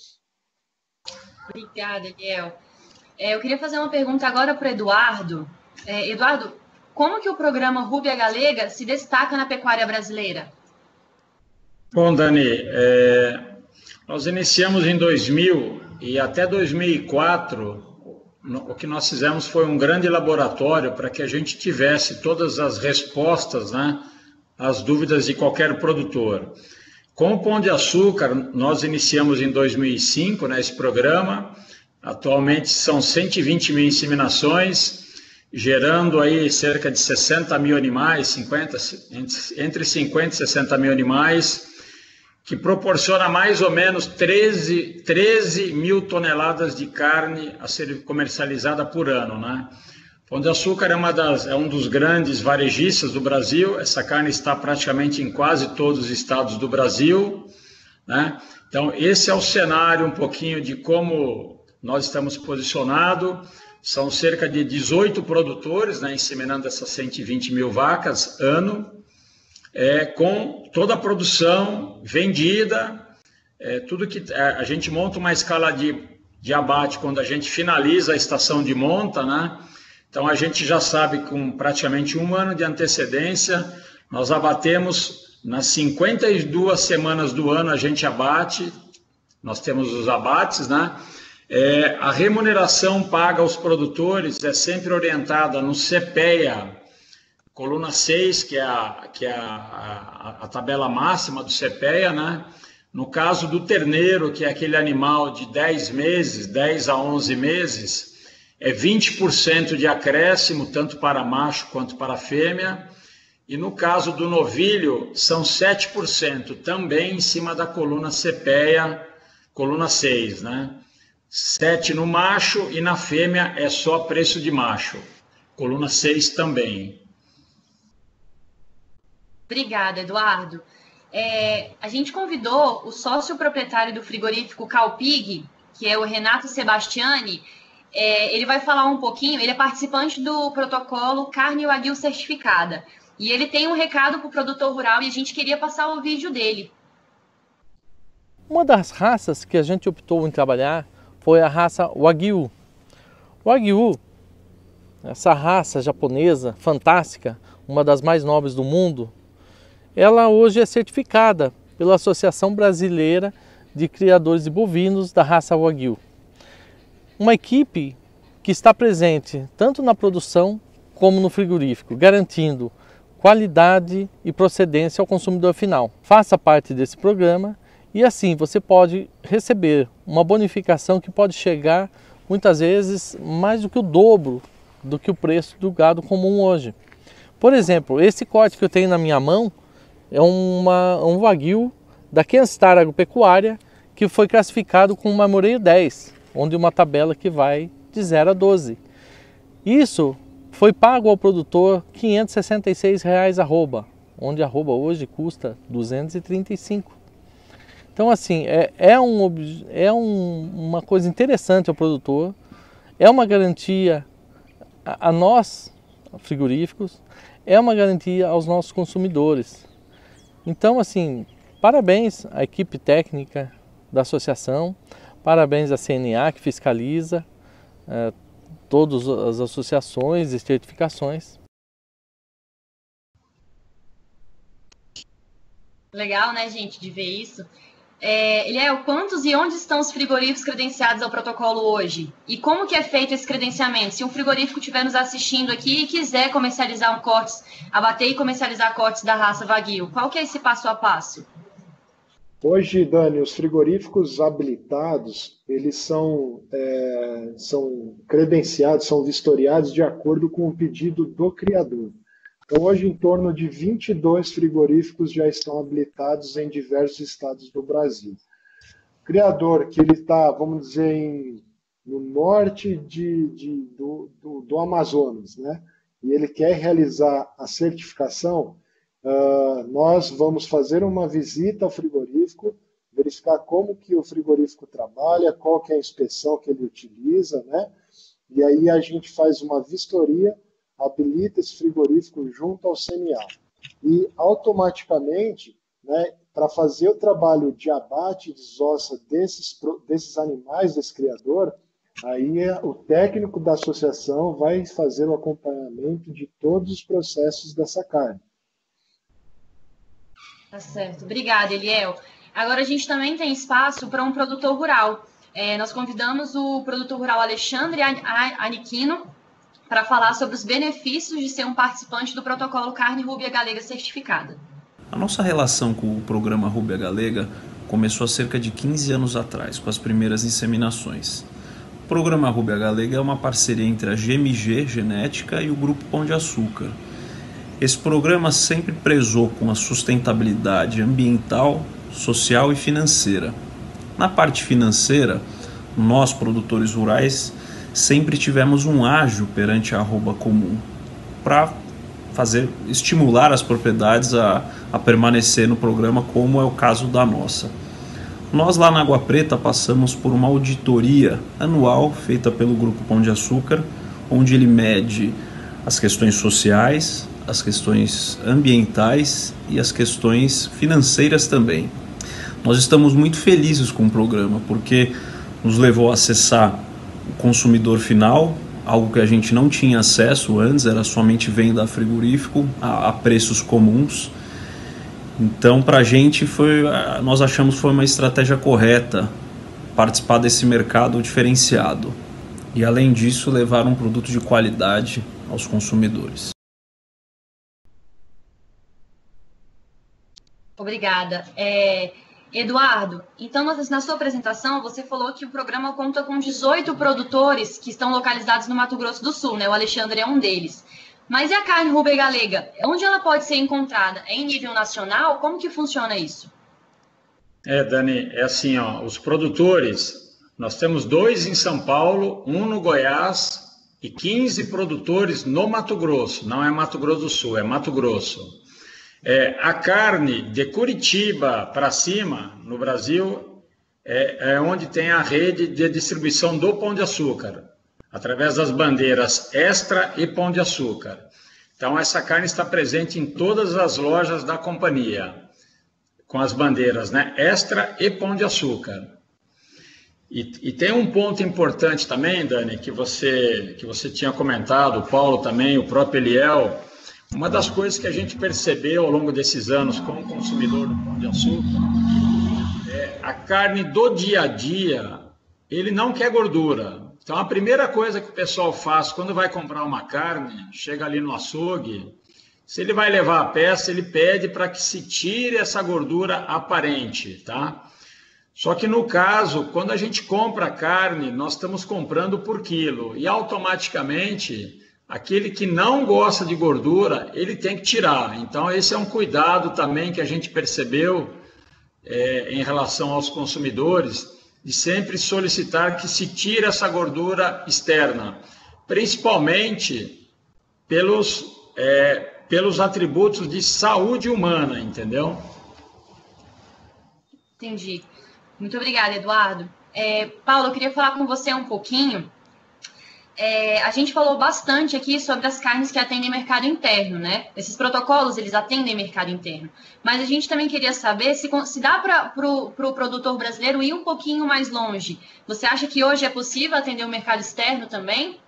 Obrigada, Eliel. É, eu queria fazer uma pergunta agora para o Eduardo. É, Eduardo, como que o programa Rúbia Galega se destaca na pecuária brasileira? Bom, Dani, é, nós iniciamos em dois mil e até dois mil e quatro, no, o que nós fizemos foi um grande laboratório para que a gente tivesse todas as respostas, né, às dúvidas de qualquer produtor. Com o Pão de Açúcar, nós iniciamos em dois mil e cinco, né, esse programa. Atualmente são cento e vinte mil inseminações, gerando aí cerca de sessenta mil animais, cinquenta, entre cinquenta e sessenta mil animais, que proporciona mais ou menos treze, treze mil toneladas de carne a ser comercializada por ano, né? Pão de Açúcar é, uma das, é um dos grandes varejistas do Brasil, essa carne está praticamente em quase todos os estados do Brasil, né? Então, esse é o cenário um pouquinho de como nós estamos posicionados. São cerca de dezoito produtores, né, inseminando essas cento e vinte mil vacas ano, é, com toda a produção vendida, é, tudo que é, a gente monta uma escala de, de abate quando a gente finaliza a estação de monta, né? Então a gente já sabe que com praticamente um ano de antecedência, nós abatemos nas cinquenta e duas semanas do ano, a gente abate, nós temos os abates, né? É, a remuneração paga aos produtores é sempre orientada no C P E A, coluna seis, que é a, que é a, a, a tabela máxima do CEPEA, né? No caso do terneiro, que é aquele animal de dez meses, dez a onze meses, é vinte por cento de acréscimo, tanto para macho quanto para fêmea. E no caso do novilho, são sete por cento, também em cima da coluna CEPEA, coluna seis, né? sete no macho e na fêmea é só preço de macho. Coluna seis também. Obrigada, Eduardo. É, a gente convidou o sócio proprietário do frigorífico Calpig, que é o Renato Sebastiani. É, ele vai falar um pouquinho, ele é participante do protocolo Carne Wagyu Certificada. E ele tem um recado para o produtor rural e a gente queria passar o vídeo dele. Uma das raças que a gente optou em trabalhar foi a raça Wagyu. Wagyu, essa raça japonesa fantástica, uma das mais nobres do mundo, ela hoje é certificada pela Associação Brasileira de Criadores de Bovinos da raça Wagyu. Uma equipe que está presente tanto na produção como no frigorífico, garantindo qualidade e procedência ao consumidor final. Faça parte desse programa e assim você pode receber uma bonificação que pode chegar muitas vezes mais do que o dobro do que o preço do gado comum hoje. Por exemplo, esse corte que eu tenho na minha mão é uma, um Wagyu da Kenstar Agropecuária que foi classificado com um marmoreio dez, onde uma tabela que vai de zero a doze. Isso foi pago ao produtor quinhentos e sessenta e seis reais arroba, onde arroba hoje custa duzentos e trinta e cinco. Então assim, é, é, um, é um, uma coisa interessante ao produtor, é uma garantia a, a nós, frigoríficos, é uma garantia aos nossos consumidores. Então assim, parabéns à equipe técnica da associação, parabéns à C N A que fiscaliza, é, todas as associações e certificações. Legal, né, gente, de ver isso. É, Eliel, quantos e onde estão os frigoríficos credenciados ao protocolo hoje? E como que é feito esse credenciamento? Se um frigorífico estiver nos assistindo aqui e quiser comercializar um cortes, abater e comercializar cortes da raça Wagyu, qual que é esse passo a passo? Hoje, Dani, os frigoríficos habilitados, eles são, é, são credenciados, são vistoriados de acordo com o pedido do criador. Então, hoje, em torno de vinte e dois frigoríficos já estão habilitados em diversos estados do Brasil. O criador que ele está, vamos dizer, em, no norte de, de, do, do, do Amazonas, né? E ele quer realizar a certificação, uh, nós vamos fazer uma visita ao frigorífico, verificar como que o frigorífico trabalha, qual que é a inspeção que ele utiliza, né? E aí a gente faz uma vistoria, habilita esse frigorífico junto ao C N A. E automaticamente, né, para fazer o trabalho de abate e desossa desses, desses animais, desse criador, aí é, o técnico da associação vai fazer o acompanhamento de todos os processos dessa carne. Tá certo. Obrigada, Eliel. Agora a gente também tem espaço para um produtor rural. É, nós convidamos o produtor rural Alexandre Aniquino para falar sobre os benefícios de ser um participante do protocolo Carne Rúbia Galega Certificada. A nossa relação com o programa Rúbia Galega começou há cerca de quinze anos atrás, com as primeiras inseminações. O programa Rúbia Galega é uma parceria entre a G M G Genética e o Grupo Pão de Açúcar. Esse programa sempre prezou com a sustentabilidade ambiental, social e financeira. Na parte financeira, nós, produtores rurais, sempre tivemos um ágio perante a arroba comum para fazer, estimular as propriedades a, a permanecer no programa, como é o caso da nossa. Nós lá na Água Preta passamos por uma auditoria anual feita pelo Grupo Pão de Açúcar, onde ele mede as questões sociais, as questões ambientais e as questões financeiras também. Nós estamos muito felizes com o programa, porque nos levou a acessar o consumidor final, algo que a gente não tinha acesso antes, era somente venda a frigorífico, a, a preços comuns. Então, para a gente, foi, nós achamos que foi uma estratégia correta participar desse mercado diferenciado. E, além disso, levar um produto de qualidade aos consumidores. Obrigada. É, Eduardo, então na sua apresentação você falou que o programa conta com dezoito produtores que estão localizados no Mato Grosso do Sul, né? O Alexandre é um deles. Mas e a carne rúbia galega? Onde ela pode ser encontrada? É em nível nacional? Como que funciona isso? É, Dani, é assim, ó, os produtores, nós temos dois em São Paulo, um no Goiás e quinze produtores no Mato Grosso. Não é Mato Grosso do Sul, é Mato Grosso. É, a carne de Curitiba para cima, no Brasil, é, é onde tem a rede de distribuição do Pão de Açúcar, através das bandeiras Extra e Pão de Açúcar. Então, essa carne está presente em todas as lojas da companhia, com as bandeiras, né? Extra e Pão de Açúcar. E, e tem um ponto importante também, Dani, que você, que você tinha comentado, o Paulo também, o próprio Eliel. Uma das coisas que a gente percebeu ao longo desses anos como consumidor do Pão de Açúcar é a carne do dia a dia, ele não quer gordura. Então, a primeira coisa que o pessoal faz quando vai comprar uma carne, chega ali no açougue, se ele vai levar a peça, ele pede para que se tire essa gordura aparente, tá? Só que no caso, quando a gente compra a carne, nós estamos comprando por quilo e automaticamente aquele que não gosta de gordura, ele tem que tirar. Então, esse é um cuidado também que a gente percebeu é, em relação aos consumidores, de sempre solicitar que se tire essa gordura externa, principalmente pelos, é, pelos atributos de saúde humana, entendeu? Entendi. Muito obrigada, Eduardo. É, Paulo, eu queria falar com você um pouquinho. É, a gente falou bastante aqui sobre as carnes que atendem mercado interno, né? Esses protocolos, eles atendem mercado interno. Mas a gente também queria saber se, se dá para pro, pro produtor brasileiro ir um pouquinho mais longe. Você acha que hoje é possível atender o mercado externo também?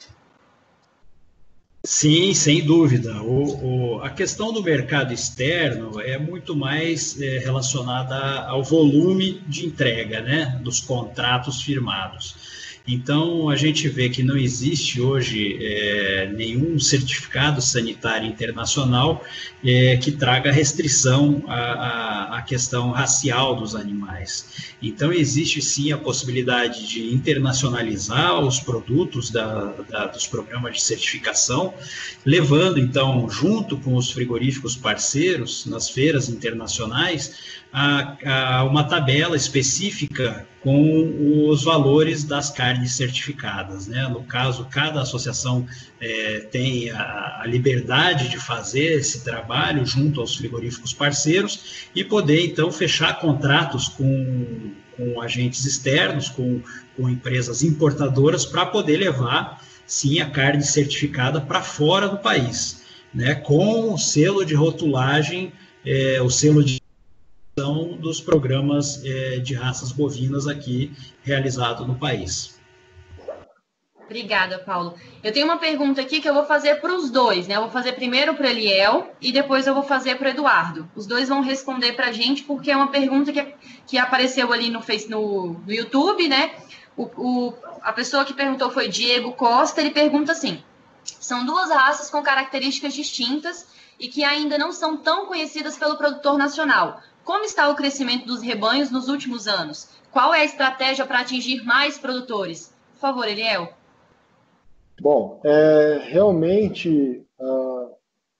Sim, sem dúvida. O, o, a questão do mercado externo é muito mais é, relacionada ao volume de entrega, né? Dos contratos firmados. Então, a gente vê que não existe hoje é, nenhum certificado sanitário internacional é, que traga restrição à, à questão racial dos animais. Então, existe sim a possibilidade de internacionalizar os produtos da, da, dos programas de certificação, levando, então, junto com os frigoríficos parceiros, nas feiras internacionais, a, a uma tabela específica com os valores das carnes certificadas, né? No caso, cada associação é, tem a, a liberdade de fazer esse trabalho junto aos frigoríficos parceiros e poder, então, fechar contratos com, com agentes externos, com, com empresas importadoras, para poder levar, sim, a carne certificada para fora do país, né? Com o selo de rotulagem, é, o selo de dos programas é, de raças bovinas aqui realizado no país. Obrigada, Paulo. Eu tenho uma pergunta aqui que eu vou fazer para os dois, né? Eu vou fazer primeiro para o Eliel e depois eu vou fazer para o Eduardo. Os dois vão responder para a gente porque é uma pergunta que, que apareceu ali no, face, no, no YouTube, né? O, o, a pessoa que perguntou foi Diego Costa. Ele pergunta assim: são duas raças com características distintas e que ainda não são tão conhecidas pelo produtor nacional. Como está o crescimento dos rebanhos nos últimos anos? Qual é a estratégia para atingir mais produtores? Por favor, Eliel. Bom, é, realmente uh,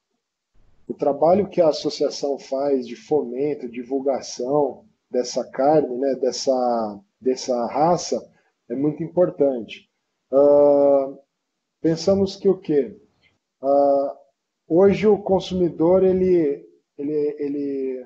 o trabalho que a associação faz de fomento, divulgação dessa carne, né, dessa, dessa raça, é muito importante. Uh, pensamos que o quê? Uh, hoje o consumidor ele, ele, ele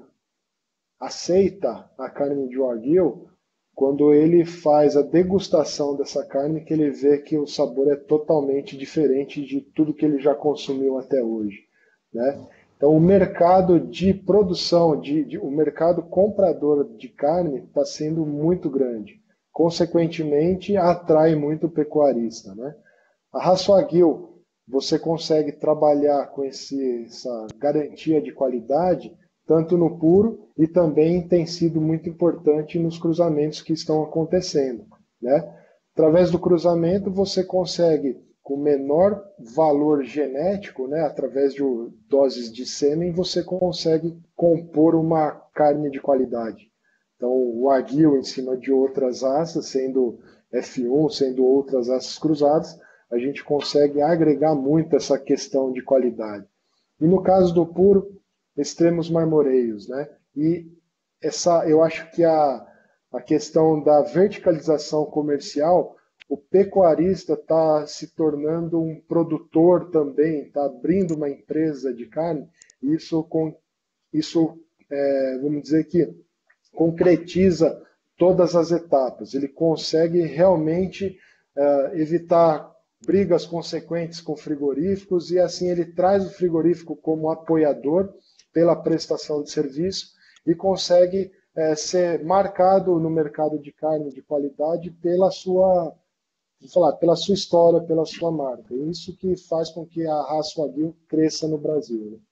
aceita a carne de Wagyu quando ele faz a degustação dessa carne, que ele vê que o sabor é totalmente diferente de tudo que ele já consumiu até hoje, né? Então o mercado de produção, de, de, o mercado comprador de carne está sendo muito grande. Consequentemente, atrai muito o pecuarista, né? A raça Wagyu, você consegue trabalhar com esse, essa garantia de qualidade tanto no puro, e também tem sido muito importante nos cruzamentos que estão acontecendo, né? Através do cruzamento, você consegue com menor valor genético, né, através de doses de sêmen, você consegue compor uma carne de qualidade. Então, o Wagyu em cima de outras raças, sendo F um, sendo outras raças cruzadas, a gente consegue agregar muito essa questão de qualidade. E no caso do puro, extremos marmoreios, né? E essa, eu acho que a, a questão da verticalização comercial, o pecuarista está se tornando um produtor também, está abrindo uma empresa de carne, e isso, com, isso é, vamos dizer que concretiza todas as etapas. Ele consegue realmente uh, evitar brigas consequentes com frigoríficos e assim ele traz o frigorífico como apoiador pela prestação de serviço e consegue uh, ser marcado no mercado de carne de qualidade pela sua, vou falar, pela sua história, pela sua marca. É isso que faz com que a raça Wagyu cresça no Brasil, né?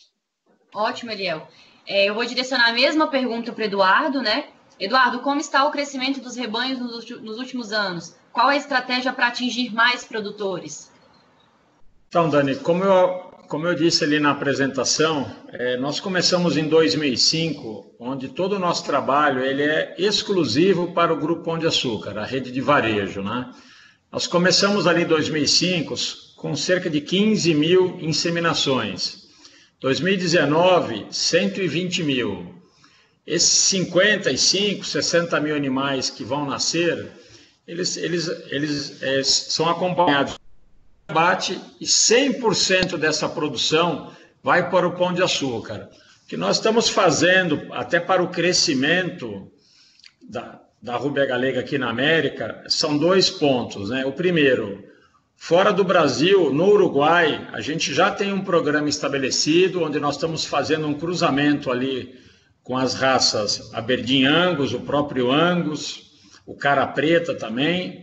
Ótimo, Eliel. É, eu vou direcionar a mesma pergunta para o Eduardo, né? Eduardo, como está o crescimento dos rebanhos nos últimos anos? Qual a estratégia para atingir mais produtores? Então, Dani, como eu, como eu disse ali na apresentação, é, nós começamos em dois mil e cinco, onde todo o nosso trabalho ele é exclusivo para o Grupo Pão de Açúcar, a rede de varejo, né? Nós começamos ali em dois mil e cinco com cerca de quinze mil inseminações. dois mil e dezenove, cento e vinte mil. Esses cinquenta e cinco, sessenta mil animais que vão nascer, eles, eles, eles é, são acompanhados de abate e cem por cento dessa produção vai para o Pão de Açúcar. O que nós estamos fazendo, até para o crescimento da, da Rúbia Galega aqui na América, são dois pontos, né? O primeiro, fora do Brasil, no Uruguai, a gente já tem um programa estabelecido, onde nós estamos fazendo um cruzamento ali com as raças Aberdeen Angus, o próprio Angus, o Cara Preta também,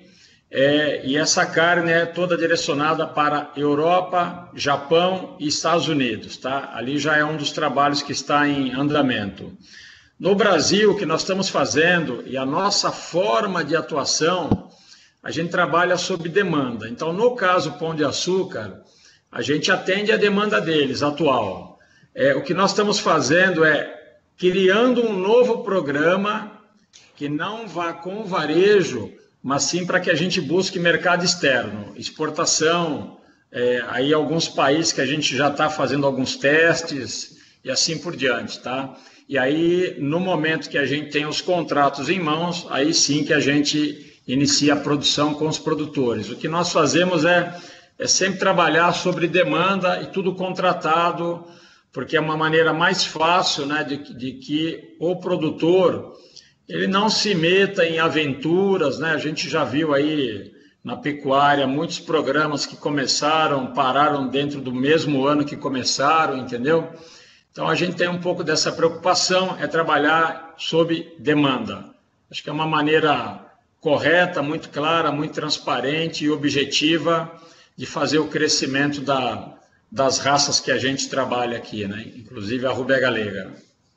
é, e essa carne é toda direcionada para Europa, Japão e Estados Unidos, tá? Ali já é um dos trabalhos que está em andamento. No Brasil, o que nós estamos fazendo, e a nossa forma de atuação, a gente trabalha sob demanda. Então, no caso Pão de Açúcar, a gente atende a demanda deles, atual. É, o que nós estamos fazendo é criando um novo programa que não vá com o varejo, mas sim para que a gente busque mercado externo, exportação, é, aí alguns países que a gente já está fazendo alguns testes e assim por diante, tá? E aí, no momento que a gente tem os contratos em mãos, aí sim que a gente inicia a produção com os produtores. O que nós fazemos é, é sempre trabalhar sobre demanda e tudo contratado, porque é uma maneira mais fácil, né, de, de que o produtor ele não se meta em aventuras, né? A gente já viu aí na pecuária muitos programas que começaram, pararam dentro do mesmo ano que começaram, entendeu? Então a gente tem um pouco dessa preocupação, é trabalhar sob demanda. Acho que é uma maneira correta, muito clara, muito transparente e objetiva de fazer o crescimento da das raças que a gente trabalha aqui, né? Inclusive a Rúbia Galega.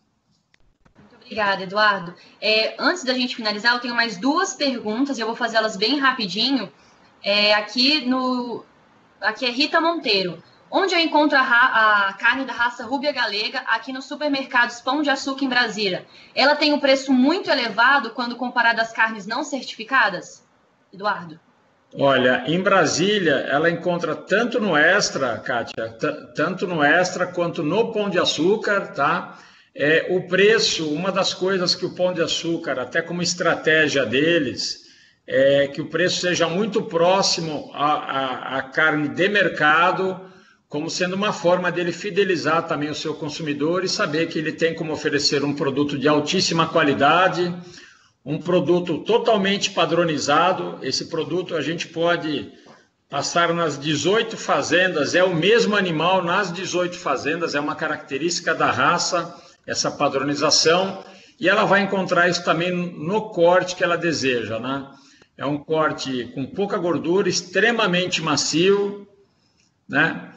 Muito obrigada, Eduardo. É, antes da gente finalizar, eu tenho mais duas perguntas, eu vou fazê-las bem rapidinho. É, aqui, no, aqui é Rita Monteiro. Onde eu encontro a, a carne da raça Rúbia Galega aqui nos supermercados Pão de Açúcar em Brasília? Ela tem um preço muito elevado quando comparada às carnes não certificadas? Eduardo. Olha, em Brasília, ela encontra tanto no Extra, Kátia, tanto no Extra quanto no Pão de Açúcar, tá? É, o preço, uma das coisas que o Pão de Açúcar, até como estratégia deles, é que o preço seja muito próximo à, à, à carne de mercado, como sendo uma forma dele fidelizar também o seu consumidor e saber que ele tem como oferecer um produto de altíssima qualidade, um produto totalmente padronizado. Esse produto a gente pode passar nas dezoito fazendas, é o mesmo animal nas dezoito fazendas, é uma característica da raça, essa padronização, e ela vai encontrar isso também no corte que ela deseja, né? É um corte com pouca gordura, extremamente macio, né?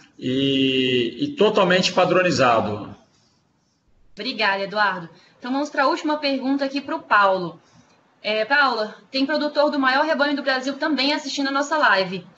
E, e totalmente padronizado. Obrigada, Eduardo. Então vamos para a última pergunta aqui para o Paulo. É, Paula, tem produtor do maior rebanho do Brasil também assistindo a nossa live.